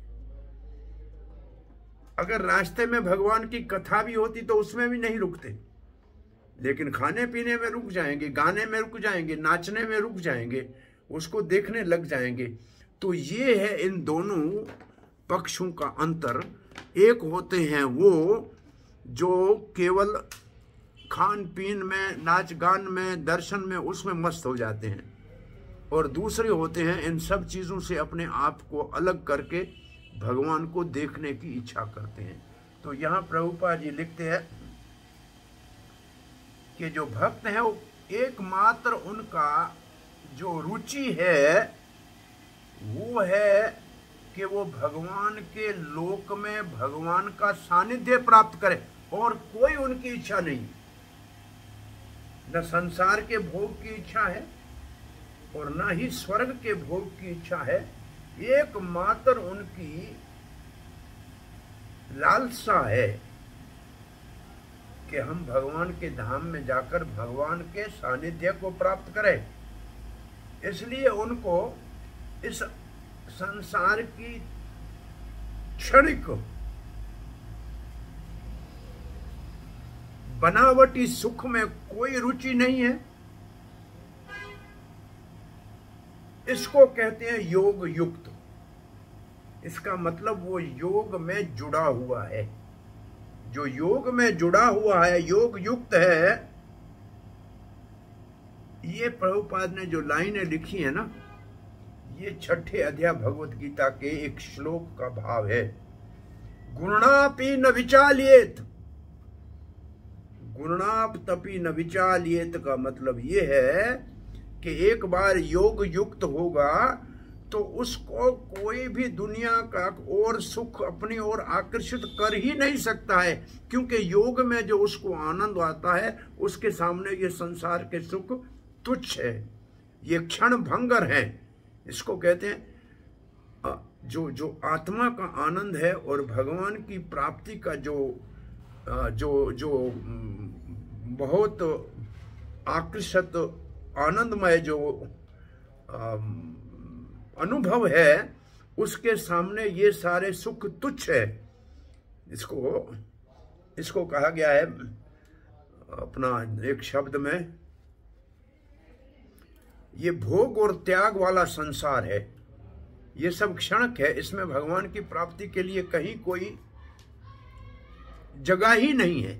अगर रास्ते में भगवान की कथा भी होती तो उसमें भी नहीं रुकते, लेकिन खाने पीने में रुक जाएंगे, गाने में रुक जाएंगे, नाचने में रुक जाएंगे, उसको देखने लग जाएंगे। तो ये है इन दोनों पक्षों का अंतर। एक होते हैं वो जो केवल खान पीन में, नाच गान में, दर्शन में, उसमें मस्त हो जाते हैं, और दूसरे होते हैं इन सब चीज़ों से अपने आप को अलग करके भगवान को देखने की इच्छा करते हैं। तो यहाँ प्रभुपाद जी लिखते हैं कि जो भक्त हैं वो एकमात्र उनका जो रुचि है वो है कि वो भगवान के लोक में भगवान का सानिध्य प्राप्त करे, और कोई उनकी इच्छा नहीं। न संसार के भोग की इच्छा है, और ना ही स्वर्ग के भोग की इच्छा है। एकमात्र उनकी लालसा है कि हम भगवान के धाम में जाकर भगवान के सानिध्य को प्राप्त करें। इसलिए उनको इस संसार की क्षणिक बनावटी सुख में कोई रुचि नहीं है। इसको कहते हैं योग युक्त। इसका मतलब वो योग में जुड़ा हुआ है। जो योग में जुड़ा हुआ है, योग युक्त है। ये प्रभुपाद ने जो लाइनें लिखी है ना, ये छठे अध्याय भगवत गीता के एक श्लोक का भाव है। गुणापि न विचालियेत, गुणापि न विचालियेत का मतलब ये है कि एक बार योग युक्त होगा तो उसको कोई भी दुनिया का और सुख अपनी ओर आकर्षित कर ही नहीं सकता है, क्योंकि योग में जो उसको आनंद आता है उसके सामने ये संसार के सुख तुच्छ है, ये क्षण भंगर है। इसको कहते हैं जो जो आत्मा का आनंद है और भगवान की प्राप्ति का जो जो जो बहुत आकर्षित आनंदमय जो अनुभव है, उसके सामने ये सारे सुख तुच्छ है। इसको इसको कहा गया है अपना एक शब्द में, ये भोग और त्याग वाला संसार है, ये सब क्षणिक है। इसमें भगवान की प्राप्ति के लिए कहीं कोई जगह ही नहीं है।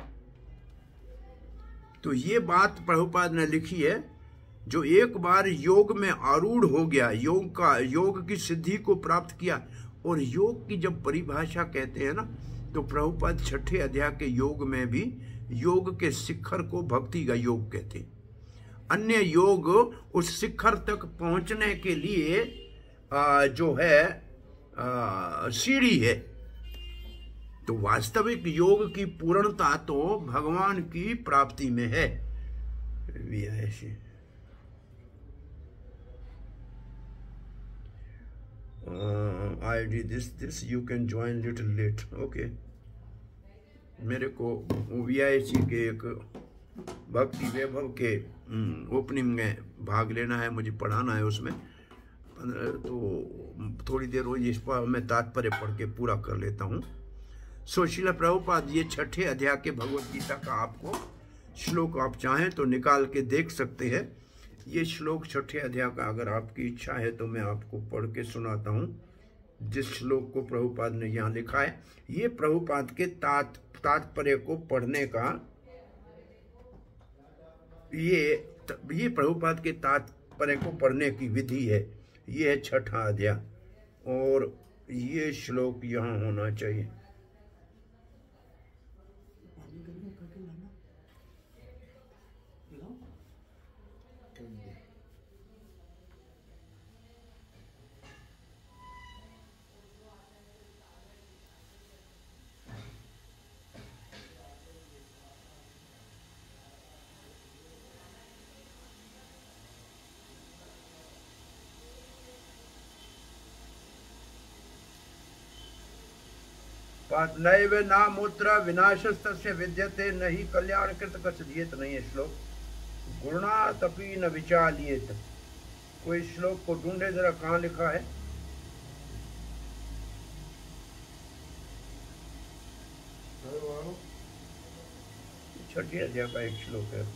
तो ये बात प्रभुपाद ने लिखी है। जो एक बार योग में आरूढ़ हो गया, योग का योग की सिद्धि को प्राप्त किया, और योग की जब परिभाषा कहते हैं ना, तो प्रभुपाद छठे अध्याय के योग में भी योग के शिखर को भक्ति का योग कहते हैं। अन्य योग उस शिखर तक पहुंचने के लिए आ, जो है सीढ़ी है। तो वास्तविक योग की पूर्णता तो भगवान की प्राप्ति में है। I D this this you can join little late. Okay, मेरे को वी आई सी के एक भक्ति वैभव के ओपनिंग में भाग लेना है, मुझे पढ़ाना है उसमें, तो थोड़ी देर रोज इस पर मैं तात्पर्य पढ़ के पूरा कर लेता हूँ। सो श्रील प्रभुपाद ये छठे अध्याय के भगवत गीता का आपको श्लोक आप चाहें तो निकाल के देख सकते हैं। ये श्लोक छठे अध्याय का अगर आपकी इच्छा है तो मैं आपको पढ़ के सुनाता हूँ, जिस श्लोक को प्रभुपाद ने यहाँ लिखा है। ये प्रभुपाद के तात तात्पर्य को पढ़ने का ये ये प्रभुपाद के तात्पर्य को पढ़ने की विधि है। ये है छठा अध्याय और ये श्लोक यहाँ होना चाहिए। नैव नामूत्र विनाशस्तस्य विद्यते नहीं कल्याण कृत कचदियत। नहीं है श्लोक। गुणातपि न विचालियेत। कोई श्लोक को ढूंढे जरा, कहाँ लिखा है? छठे अध्याय का एक श्लोक है।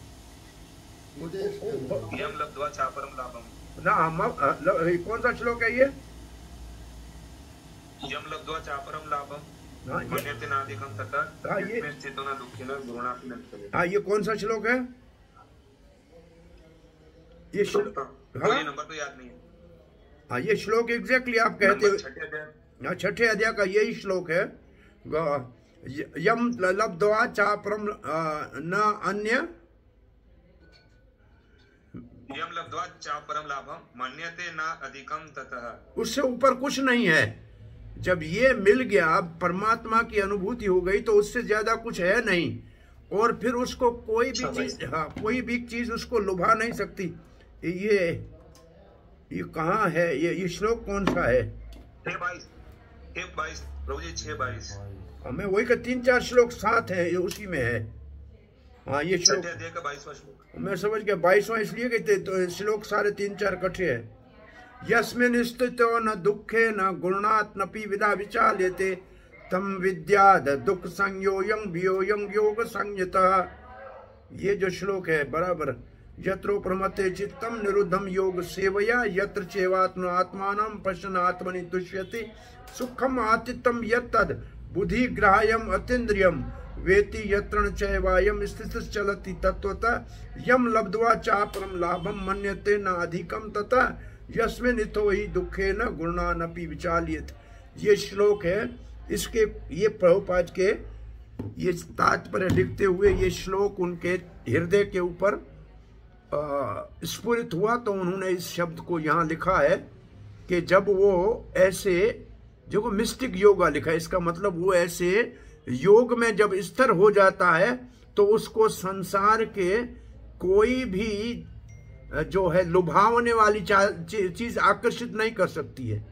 यम लब्ध्वा चापरम लाभम। ना, कौन सा श्लोक है ये? यम लब्ध्वा चापरम लाभम। हाँ, ये हाँ ये हाँ ये कौन सा श्लोक है? ये श्लोक हाँ नंबर तो याद नहीं है। हाँ ये श्लोक एग्जैक्टली आप कहते हो। छठे अध्याय का यही श्लोक है। यम लब्ध्वा चापरम न अन्य यम लब्ध्वा चापरम लाभम मन्यते न अधिकम ततः। उससे ऊपर कुछ नहीं है। जब ये मिल गया, परमात्मा की अनुभूति हो गई, तो उससे ज्यादा कुछ है नहीं। और फिर उसको कोई भी चीज हाँ कोई भी चीज उसको लुभा नहीं सकती। ये ये कहाँ है? ये ये श्लोक कौन सा है? छह बाईस छह बाईस प्रभु जी, छह बाईस। हमें वही का तीन चार श्लोक साथ है, ये उसी में है। हाँ ये श्लोक बाईसवां श्लोक मैं समझ गया, बाईसवां इसलिए कहते तो श्लोक सारे तीन चार कट्ठे है। यस्मिन् स्थितो न दुखे न गुणात् नपि विदा विचाल्यते तम विद्याद दुख संयोयं वियोयं योग संयतः। ये जो श्लोक है बराबर, यत्रो प्रमते चित्तम निरुद्धम योग सेवया यत्र चैवात्म आत्मानं पश्यन् आत्मनि तुष्यति सुखम आतित्यम यत्तद् बुद्धि ग्राह्यम अतीन्द्रियम वेति यत्र चैवायं स्थितिः चलति तत्वतः यम लब्ध्वा चापरम लाभम मन्यते न अधिकम ततः यस्मिन् इतो हि दुखे न गुणानपि विचाल्यते। ये श्लोक है, इसके ये प्रभुपाद के ये तात्पर्य लिखते हुए ये श्लोक उनके हृदय के ऊपर स्फुरित हुआ, तो उन्होंने इस शब्द को यहाँ लिखा है कि जब वो ऐसे जो को मिस्टिक योगा लिखा है, इसका मतलब वो ऐसे योग में जब स्थिर हो जाता है तो उसको संसार के कोई भी जो है लुभावने वाली चीज आकर्षित नहीं कर सकती है,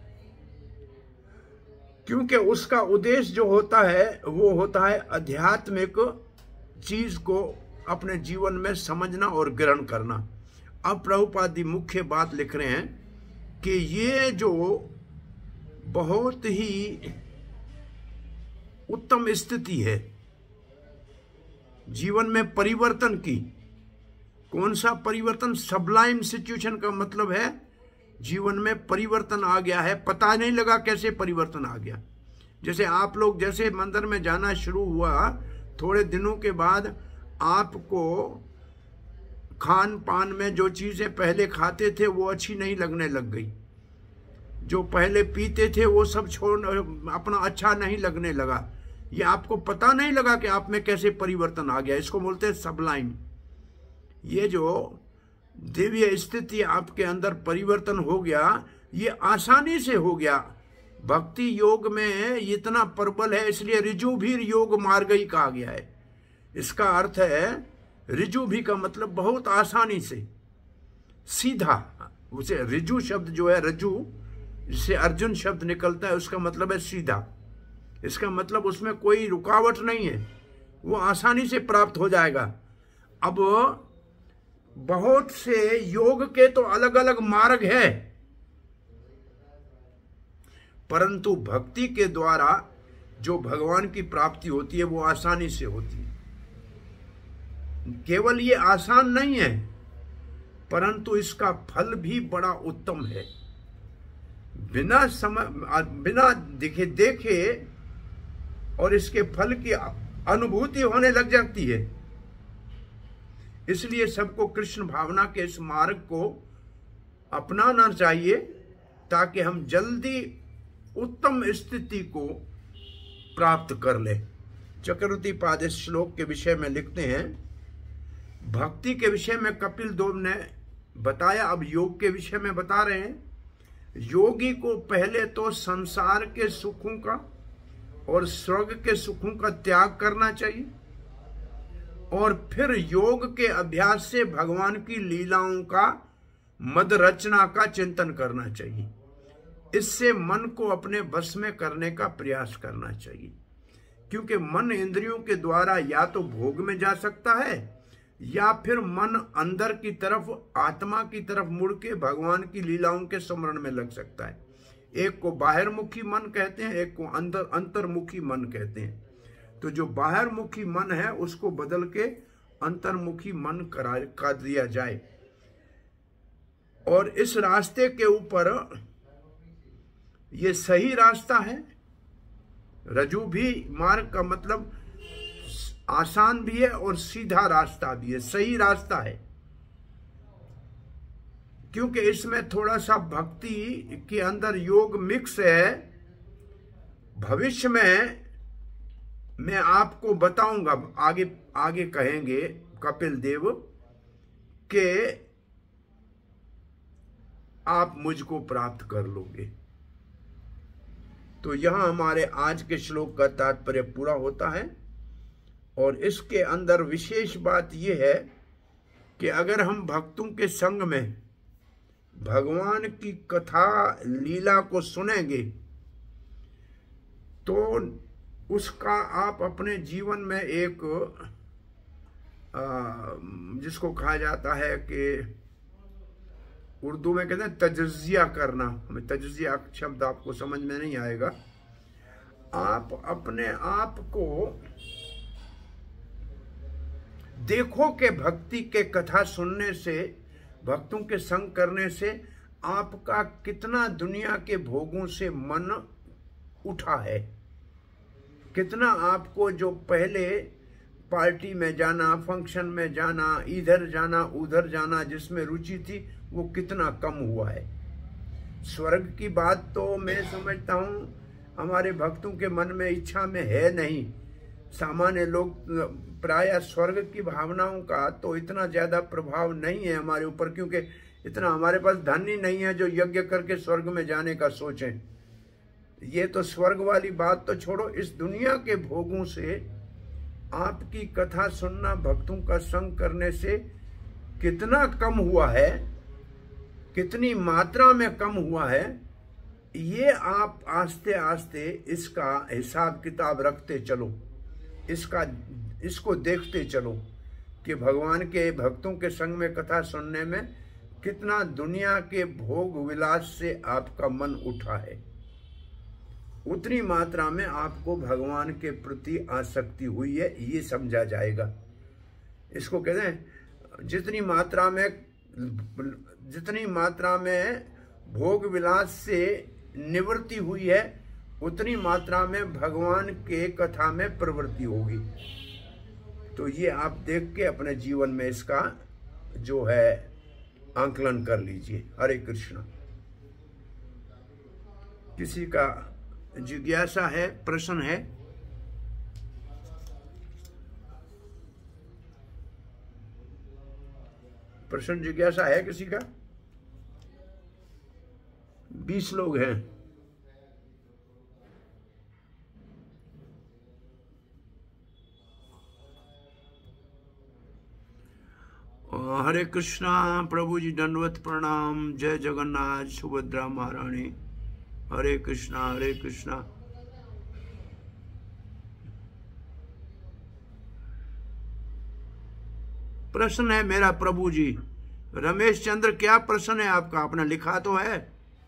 क्योंकि उसका उद्देश्य जो होता है वो होता है आध्यात्मिक चीज को अपने जीवन में समझना और ग्रहण करना। अब प्रभुपाद जी मुख्य बात लिख रहे हैं कि ये जो बहुत ही उत्तम स्थिति है जीवन में परिवर्तन की। कौन सा परिवर्तन? सबलाइम सिचुएशन का मतलब है जीवन में परिवर्तन आ गया है, पता नहीं लगा कैसे परिवर्तन आ गया। जैसे आप लोग जैसे मंदिर में जाना शुरू हुआ, थोड़े दिनों के बाद आपको खान पान में जो चीजें पहले खाते थे वो अच्छी नहीं लगने लग गई, जो पहले पीते थे वो सब छोड़ अपना अच्छा नहीं लगने लगा। ये आपको पता नहीं लगा कि आप में कैसे परिवर्तन आ गया। इसको बोलते हैं सबलाइम। ये जो दिव्य स्थिति आपके अंदर परिवर्तन हो गया, ये आसानी से हो गया। भक्ति योग में इतना प्रबल है, इसलिए ऋजुभीर योग मार्गई कहा गया है। इसका अर्थ है ऋजुभी का मतलब बहुत आसानी से, सीधा। उसे ऋजु शब्द जो है, रज्जु जिससे अर्जुन शब्द निकलता है, उसका मतलब है सीधा। इसका मतलब उसमें कोई रुकावट नहीं है, वो आसानी से प्राप्त हो जाएगा। अब बहुत से योग के तो अलग अलग मार्ग है, परंतु भक्ति के द्वारा जो भगवान की प्राप्ति होती है वो आसानी से होती है। केवल ये आसान नहीं है, परंतु इसका फल भी बड़ा उत्तम है। बिना समय बिना दिखे देखे और इसके फल की अनुभूति होने लग जाती है। इसलिए सबको कृष्ण भावना के इस मार्ग को अपनाना चाहिए, ताकि हम जल्दी उत्तम स्थिति को प्राप्त कर ले। चक्रवर्ती पाद इस श्लोक के विषय में लिखते हैं, भक्ति के विषय में कपिल देव ने बताया, अब योग के विषय में बता रहे हैं। योगी को पहले तो संसार के सुखों का और स्वर्ग के सुखों का त्याग करना चाहिए, और फिर योग के अभ्यास से भगवान की लीलाओं का मद रचना का चिंतन करना चाहिए। इससे मन को अपने बस में करने का प्रयास करना चाहिए, क्योंकि मन इंद्रियों के द्वारा या तो भोग में जा सकता है, या फिर मन अंदर की तरफ आत्मा की तरफ मुड़ के भगवान की लीलाओं के स्मरण में लग सकता है। एक को बाहरमुखी मन कहते हैं, एक को अंदर अंतर्मुखी मन कहते हैं। तो जो बाहरमुखी मन है उसको बदल के अंतर्मुखी मन करा कर दिया जाए, और इस रास्ते के ऊपर ये सही रास्ता है। रजू भी मार्ग का मतलब आसान भी है और सीधा रास्ता भी है, सही रास्ता है, क्योंकि इसमें थोड़ा सा भक्ति के अंदर योग मिक्स है। भविष्य में मैं आपको बताऊंगा, आगे आगे कहेंगे कपिल देव कि आप मुझको प्राप्त कर लोगे। तो यहां हमारे आज के श्लोक का तात्पर्य पूरा होता है, और इसके अंदर विशेष बात यह है कि अगर हम भक्तों के संग में भगवान की कथा लीला को सुनेंगे तो उसका आप अपने जीवन में एक आ, जिसको कहा जाता है कि उर्दू में कहते हैं तजज़िया करना, हमें तजज़िया शब्द आपको समझ में नहीं आएगा। आप अपने आप को देखो कि भक्ति के कथा सुनने से, भक्तों के संग करने से आपका कितना दुनिया के भोगों से मन उठा है, कितना आपको जो पहले पार्टी में जाना, फंक्शन में जाना, इधर जाना उधर जाना जिसमें रुचि थी वो कितना कम हुआ है। स्वर्ग की बात तो मैं समझता हूँ हमारे भक्तों के मन में इच्छा में है नहीं। सामान्य लोग प्रायः स्वर्ग की भावनाओं का तो इतना ज्यादा प्रभाव नहीं है हमारे ऊपर, क्योंकि इतना हमारे पास धन ही नहीं है जो यज्ञ करके स्वर्ग में जाने का सोचें। ये तो स्वर्ग वाली बात तो छोड़ो, इस दुनिया के भोगों से आपकी कथा सुनना, भक्तों का संग करने से कितना कम हुआ है, कितनी मात्रा में कम हुआ है, ये आप आस्ते आस्ते इसका हिसाब किताब रखते चलो, इसका इसको देखते चलो कि भगवान के भक्तों के संग में कथा सुनने में कितना दुनिया के भोग विलास से आपका मन उठा है। उतनी मात्रा में आपको भगवान के प्रति आसक्ति हुई है, ये समझा जाएगा। इसको कहते हैं जितनी मात्रा में जितनी मात्रा में भोग विलास से निवृत्ति हुई है उतनी मात्रा में भगवान के कथा में प्रवृत्ति होगी। तो ये आप देख के अपने जीवन में इसका जो है आंकलन कर लीजिए। हरे कृष्णा। किसी का जिज्ञासा है, प्रश्न है? प्रश्न जिज्ञासा है किसी का? बीस लोग हैं। हरे कृष्णा। प्रभु जी दंडवत प्रणाम। जय जगन्नाथ। सुभद्रा महारानी। हरे कृष्णा हरे कृष्णा। प्रश्न है मेरा प्रभु जी। रमेश चंद्र, क्या प्रश्न है आपका? आपने लिखा तो है।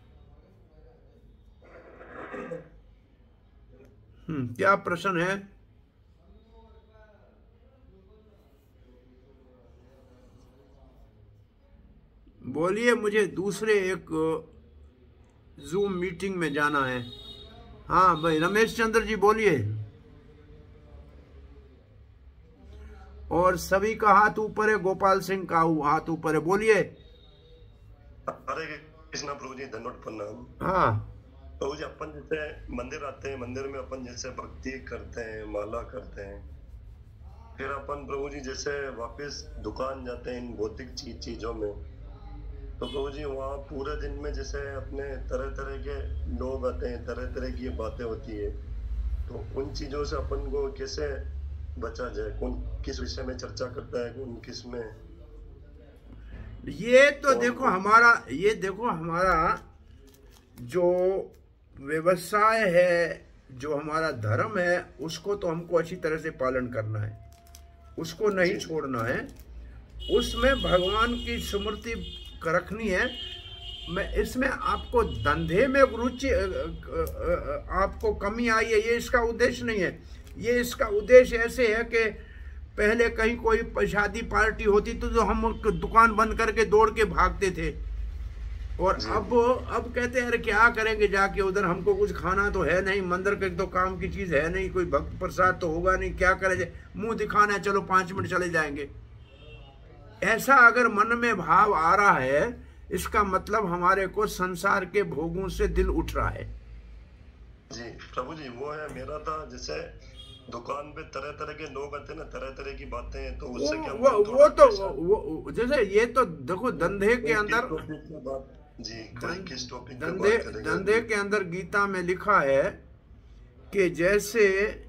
हम्म क्या प्रश्न है? बोलिए। मुझे दूसरे एक जूम मीटिंग में जाना है। हाँ भाई रमेश चंद्र जी बोलिए। और सभी का हाथ ऊपर है। गोपाल सिंह का हाथ ऊपर है, बोलिए। हरे कृष्णा। प्रभु जी धन्यवाद प्रणाम। हाँ प्रभु जी, अपन जैसे मंदिर आते हैं, मंदिर में अपन जैसे भक्ति करते हैं, माला करते हैं, फिर अपन प्रभु जी जैसे वापस दुकान जाते हैं इन भौतिक चीज चीजों में, तो प्रभु जी वहाँ पूरे दिन में जैसे अपने तरह तरह के लोग आते हैं, तरह तरह की बातें होती है, तो उन चीजों से अपन को कैसे बचा जाए? कौन किस विषय में चर्चा करता है, कौन किस में? ये तो देखो हमारा ये देखो हमारा जो व्यवसाय है, जो हमारा धर्म है, उसको तो हमको अच्छी तरह से पालन करना है, उसको नहीं छोड़ना है। उसमें भगवान की स्मृति रखनी है। मैं इसमें आपको धंधे में रुचि आपको कमी आई है, ये इसका उद्देश्य नहीं है। ये इसका उद्देश्य ऐसे है कि पहले कहीं कोई शादी पार्टी होती तो जो हम दुकान बंद करके दौड़ के भागते थे, और अब अब कहते हैं अरे क्या करेंगे जाके उधर, हमको कुछ खाना तो है नहीं, मंदिर के तो काम की चीज है नहीं, कोई भक्त प्रसाद तो होगा नहीं, क्या करें, मुंह दिखाना है, चलो पांच मिनट चले जाएंगे। ऐसा अगर मन में भाव आ रहा है, इसका मतलब हमारे को संसार के भोगों से दिल उठ रहा है। जी प्रभु जी, वो है मेरा था जैसे दुकान पे तरह तरह के लोग आते हैं ना, तरह तरह की बातें, तो उससे क्या वो वो तो वो जैसे ये तो देखो धंधे के अंदर जी कोई किस टॉपिक पे धंधे बात करेंगे? धंधे के अंदर गीता में लिखा है कि जैसे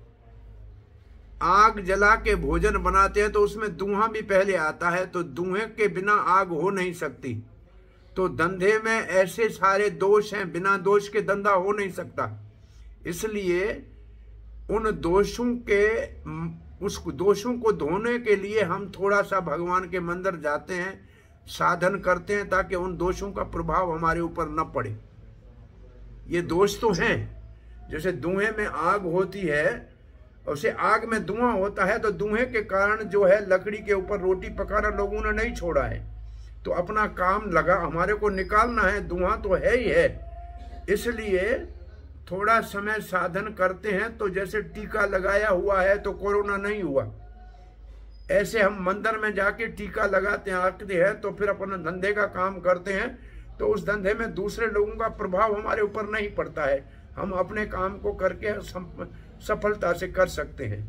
आग जला के भोजन बनाते हैं तो उसमें धुआं भी पहले आता है, तो धुएं के बिना आग हो नहीं सकती। तो धंधे में ऐसे सारे दोष हैं, बिना दोष के धंधा हो नहीं सकता। इसलिए उन दोषों के उस दोषों को धोने के लिए हम थोड़ा सा भगवान के मंदिर जाते हैं, साधन करते हैं, ताकि उन दोषों का प्रभाव हमारे ऊपर न पड़े। ये दोष तो हैं, जैसे धुएं में आग होती है, उसे आग में धुआं होता है, तो धुएं के कारण जो है लकड़ी के ऊपर रोटी पकाना लोगों ने नहीं छोड़ा है। तो अपना काम लगा, हमारे को निकालना है, धुआं तो है ही है। इसलिए थोड़ा समय साधन करते हैं, तो जैसे टीका लगाया हुआ है तो कोरोना नहीं हुआ, ऐसे हम मंदिर में जाके टीका लगाते हैं, आते हैं, तो फिर अपना धंधे का काम करते हैं, तो उस धंधे में दूसरे लोगों का प्रभाव हमारे ऊपर नहीं पड़ता है। हम अपने काम को करके सफलता से कर सकते हैं।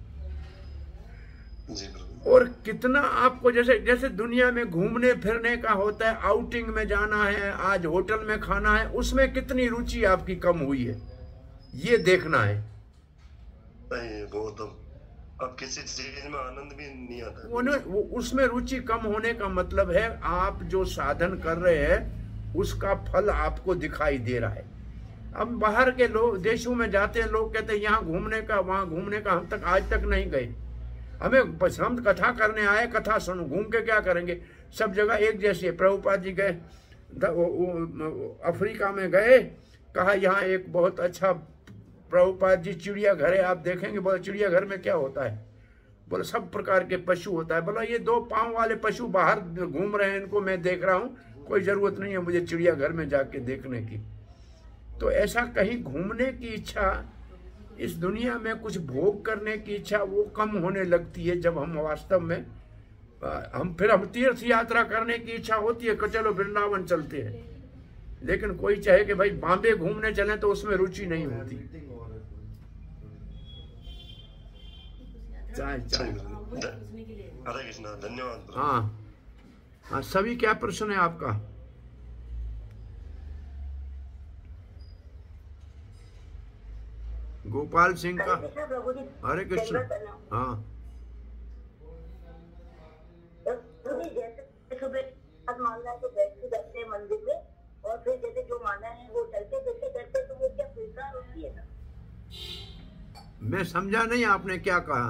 और कितना आपको जैसे जैसे दुनिया में घूमने फिरने का होता है, आउटिंग में जाना है, आज होटल में खाना है, उसमें कितनी रुचि आपकी कम हुई है, ये देखना है। वो तो अब किसी चीज में आनंद भी नहीं आता। वो न, वो उसमें रुचि कम होने का मतलब है आप जो साधन कर रहे हैं उसका फल आपको दिखाई दे रहा है। अब बाहर के लोग देशों में जाते हैं, लोग कहते हैं यहाँ घूमने का वहाँ घूमने का, हम तक आज तक नहीं गए। हमें बस हम कथा करने आए, कथा सुनो, घूम के क्या करेंगे, सब जगह एक जैसी है। प्रभुपाद जी गए अफ्रीका में, गए, कहा यहाँ एक बहुत अच्छा प्रभुपाद जी चिड़ियाघर है, आप देखेंगे। बोला चिड़ियाघर में क्या होता है? बोला सब प्रकार के पशु होता है। बोला ये दो पांव वाले पशु बाहर घूम रहे हैं, इनको मैं देख रहा हूँ, कोई जरूरत नहीं है मुझे चिड़ियाघर में जाके देखने की। तो ऐसा कहीं घूमने की इच्छा, इस दुनिया में कुछ भोग करने की इच्छा वो कम होने लगती है जब हम वास्तव में हम फिर हम तीर्थ यात्रा करने की इच्छा होती है कि चलो वृंदावन चलते हैं, लेकिन कोई चाहे कि भाई बॉम्बे घूमने चलें तो उसमें रुचि नहीं होती। चाहे चाहे हरे कृष्णा, धन्यवाद। हाँ हाँ, सभी क्या प्रश्न है आपका? गोपाल सिंह का हरे कृष्ण। हाँ जैसे सुबह मानना है तो बैठते जाते हैं मंदिर में, और फिर जैसे जो माना है वो चलते चलते करते, तो वो क्या स्वीकार होती है ना? मैं समझा नहीं आपने क्या कहा।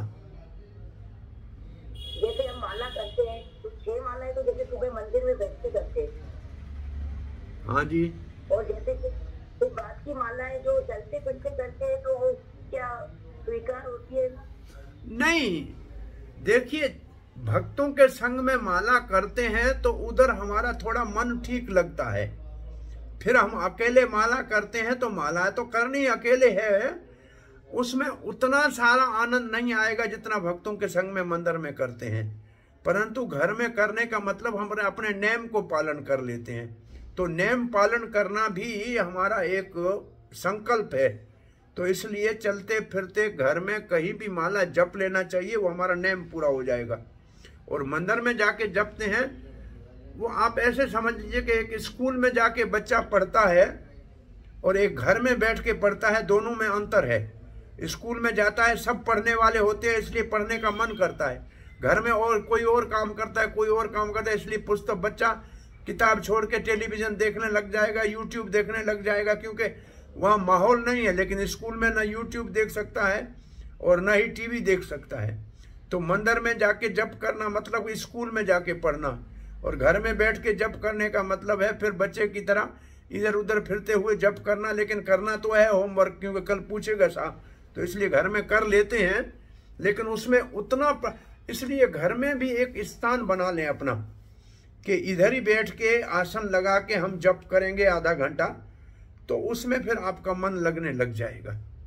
जैसे हम माला करते हैं तो छह माला है, तो जैसे सुबह मंदिर में बैठते करते हैं। हाँ जी। और जैसे तो बात की माला है जो चलते फिरते करते हैं, तो वो क्या स्वीकार होती है? नहीं, देखिए भक्तों के संग में माला करते हैं तो उधर हमारा थोड़ा मन ठीक लगता है। फिर हम अकेले माला करते हैं तो माला तो करनी अकेले है, उसमें उतना सारा आनंद नहीं आएगा जितना भक्तों के संग में मंदिर में करते हैं। परंतु घर में करने का मतलब हम अपने नेम को पालन कर लेते हैं, तो नेम पालन करना भी हमारा एक संकल्प है। तो इसलिए चलते फिरते घर में कहीं भी माला जप लेना चाहिए, वो हमारा नेम पूरा हो जाएगा। और मंदिर में जाके जपते हैं वो आप ऐसे समझ लीजिए कि एक स्कूल में जाके बच्चा पढ़ता है और एक घर में बैठ के पढ़ता है, दोनों में अंतर है। स्कूल में जाता है, सब पढ़ने वाले होते हैं इसलिए पढ़ने का मन करता है, घर में और कोई और काम करता है, कोई और काम करता है, इसलिए पुस्तक बच्चा किताब छोड़ के टेलीविजन देखने लग जाएगा, यूट्यूब देखने लग जाएगा, क्योंकि वहाँ माहौल नहीं है। लेकिन स्कूल में ना यूट्यूब देख सकता है और ना ही टीवी देख सकता है। तो मंदिर में जाके जप करना मतलब स्कूल में जाके पढ़ना, और घर में बैठ के जप करने का मतलब है फिर बच्चे की तरह इधर उधर फिरते हुए जप करना। लेकिन करना तो है होमवर्क, क्योंकि कल पूछेगा साहब, तो इसलिए घर में कर लेते हैं। लेकिन उसमें उतना, इसलिए घर में भी एक स्थान बना लें अपना कि इधर ही बैठ के आसन लगा के हम जप करेंगे आधा घंटा, तो उसमें फिर आपका मन लगने लग जाएगा।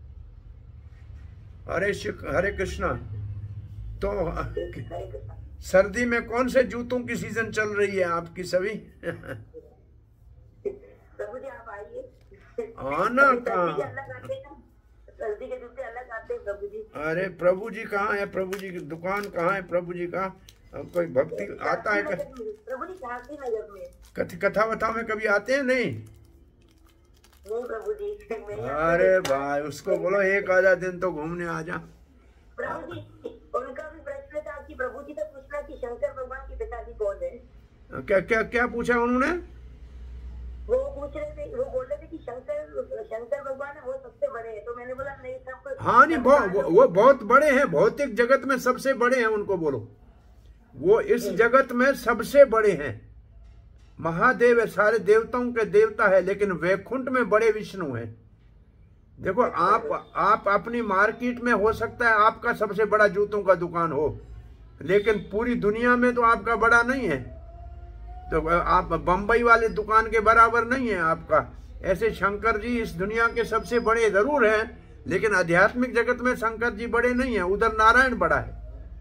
हरे हरे कृष्णा। तो सर्दी में कौन से जूतों की सीजन चल रही है आपकी सभी? प्रभु जी आप आइए। आना कहाँ? सर्दी के जूते अलग आते हैं प्रभु जी। अरे प्रभु जी कहाँ है? प्रभु जी की दुकान कहाँ है? प्रभु जी का कोई भक्ति आता है? प्रभु जी काशी नगर में कथ कथा वथा में कभी आते हैं? नहीं नहीं प्रभु जी। अरे भाई उसको बोलो एक आधा दिन तो घूमने आ जा। प्रभु जी उनका भी प्रश्न था कि प्रभु जी ने पूछना कि शंकर भगवान के पिताजी कौन है? क्या क्या क्या पूछा उन्होंने? पूछ रहे थे, वो बोल रहे थे कि शंकर शंकर भगवान है वो सबसे बड़े हैं, तो मैंने बोला नहीं सब। हाँ नहीं, वो, वो, वो बहुत बड़े हैं, भौतिक जगत में सबसे बड़े हैं, उनको बोलो वो इस जगत में सबसे बड़े हैं। महादेव है, सारे देवताओं के देवता है, लेकिन वैकुंठ में बड़े विष्णु हैं। देखो आप आप अपनी मार्केट में हो सकता है आपका सबसे बड़ा जूतों का दुकान हो, लेकिन पूरी दुनिया में तो आपका बड़ा नहीं है, तो आप बंबई वाले दुकान के बराबर नहीं है आपका। ऐसे शंकर जी इस दुनिया के सबसे बड़े जरूर हैं, लेकिन आध्यात्मिक जगत में शंकर जी बड़े नहीं है, उधर नारायण बड़ा है।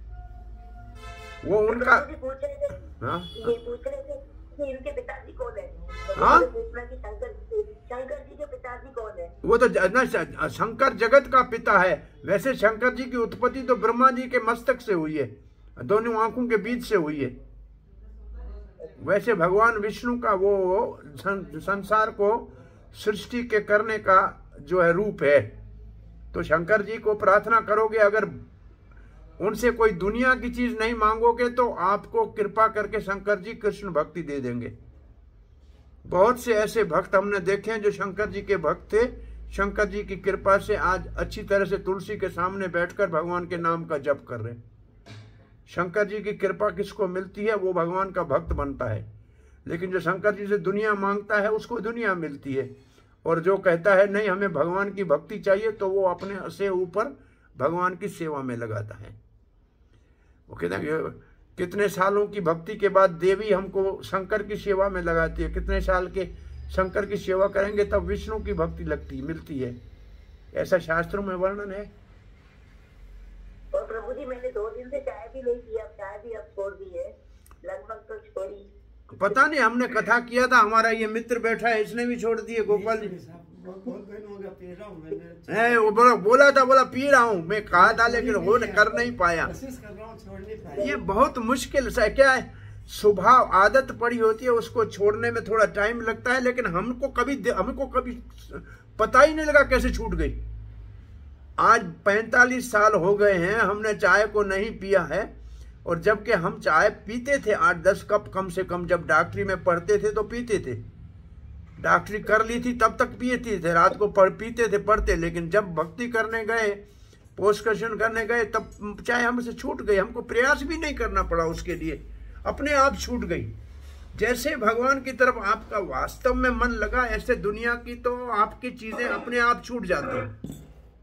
वो उनका हाँ ये पूछ रहे थे कि इनके पिताजी कौन है, हाँ पूछना कि शंकर शंकर जी के पिताजी कौन है। वो तो ना शंकर जगत का पिता है। वैसे शंकर जी की उत्पत्ति तो ब्रह्मा जी के मस्तक से हुई है, दोनों आंखों के बीच से हुई है। वैसे भगवान विष्णु का वो संसार को सृष्टि के करने का जो है रूप है। तो शंकर जी को प्रार्थना करोगे, अगर उनसे कोई दुनिया की चीज नहीं मांगोगे तो आपको कृपा करके शंकर जी कृष्ण भक्ति दे देंगे। बहुत से ऐसे भक्त हमने देखे हैं जो शंकर जी के भक्त थे, शंकर जी की कृपा से आज अच्छी तरह से तुलसी के सामने बैठकर भगवान के नाम का जप कर रहे हैं। शंकर जी की कृपा किसको मिलती है वो भगवान का भक्त बनता है, लेकिन जो शंकर जी से दुनिया मांगता है उसको दुनिया मिलती है। और जो कहता है नहीं हमें भगवान की भक्ति चाहिए, तो वो अपने से ऊपर भगवान की सेवा में लगाता है। वो कहता है कितने सालों की भक्ति के बाद देवी हमको शंकर की सेवा में लगाती है, कितने साल के शंकर की सेवा करेंगे तब विष्णु की भक्ति लगती मिलती है, ऐसा शास्त्रों में वर्णन है। और प्रभु जी मैंने दो दिन से चाय भी नहीं पिया, चाय भी अब छोड़ दी है, लगभग तो छोड़ी। पता नहीं, हमने कथा किया था, हमारा ये मित्र बैठा है इसने भी छोड़ दिए, गोपाल जी है वो बोला बोला था बोला पी रहा हूँ, मैं कहा था लेकिन वो कर नहीं पाया। ये बहुत मुश्किल सा क्या है, स्वभाव आदत पड़ी होती है, उसको छोड़ने में थोड़ा टाइम लगता है, लेकिन हमको कभी हमको कभी पता ही नहीं लगा कैसे छूट गई। आज पैंतालीस साल हो गए हैं हमने चाय को नहीं पिया है, और जबकि हम चाय पीते थे आठ दस कप कम से कम, जब डॉक्टरी में पढ़ते थे तो पीते थे, डॉक्टरी कर ली थी तब तक पीते थे, रात को पढ़ पीते थे पढ़ते, लेकिन जब भक्ति करने गए पोस्ट ग्रेजुएशन करने गए तब चाय हमसे छूट गई, हमको प्रयास भी नहीं करना पड़ा उसके लिए, अपने आप छूट गई। जैसे भगवान की तरफ आपका वास्तव में मन लगा, ऐसे दुनिया की तो आपकी चीजें अपने आप छूट जाती हैं।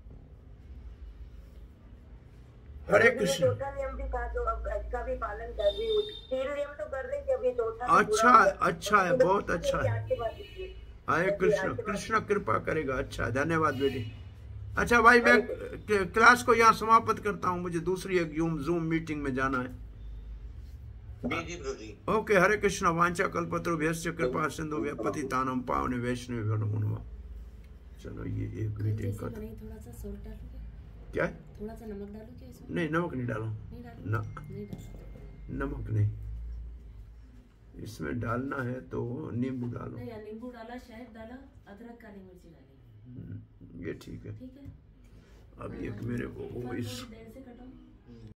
हरे कृष्ण। चौथा नियम भी था तो अब इसका भी पालन कर रही हूँ, तीन नियम तो कर रही थी, अभी चौथा अच्छा अच्छा है, बहुत अच्छा है। हरे कृष्ण, कृष्ण कृपा करेगा। अच्छा धन्यवाद बेटी। अच्छा भाई मैं क्लास को यहाँ समाप्त करता हूँ, मुझे दूसरी एक जूम मीटिंग में जाना है। ओके, हरे कृष्ण। वांछा कल्पतरुभ्यश्च कृपा सिंधु पतितानां पावने वैष्णव नमो नमः। चलो ये एक मीटिंग कर, थोड़ा सा सॉल्ट डालूं क्या थोड़ा सा नमक डालूं क्या इसमें? नहीं नमक नहीं डालो, नहीं डालूं? ना नहीं डालूं। नमक नहीं, इसमें डालना है तो नींबू डालो। नहीं यार, नींबू डाला, शहद डाला, अदरक, काली मिर्ची डाली, ये ठीक है। ठीक है। अब एक मेरे को वो इस देर से कटाऊं।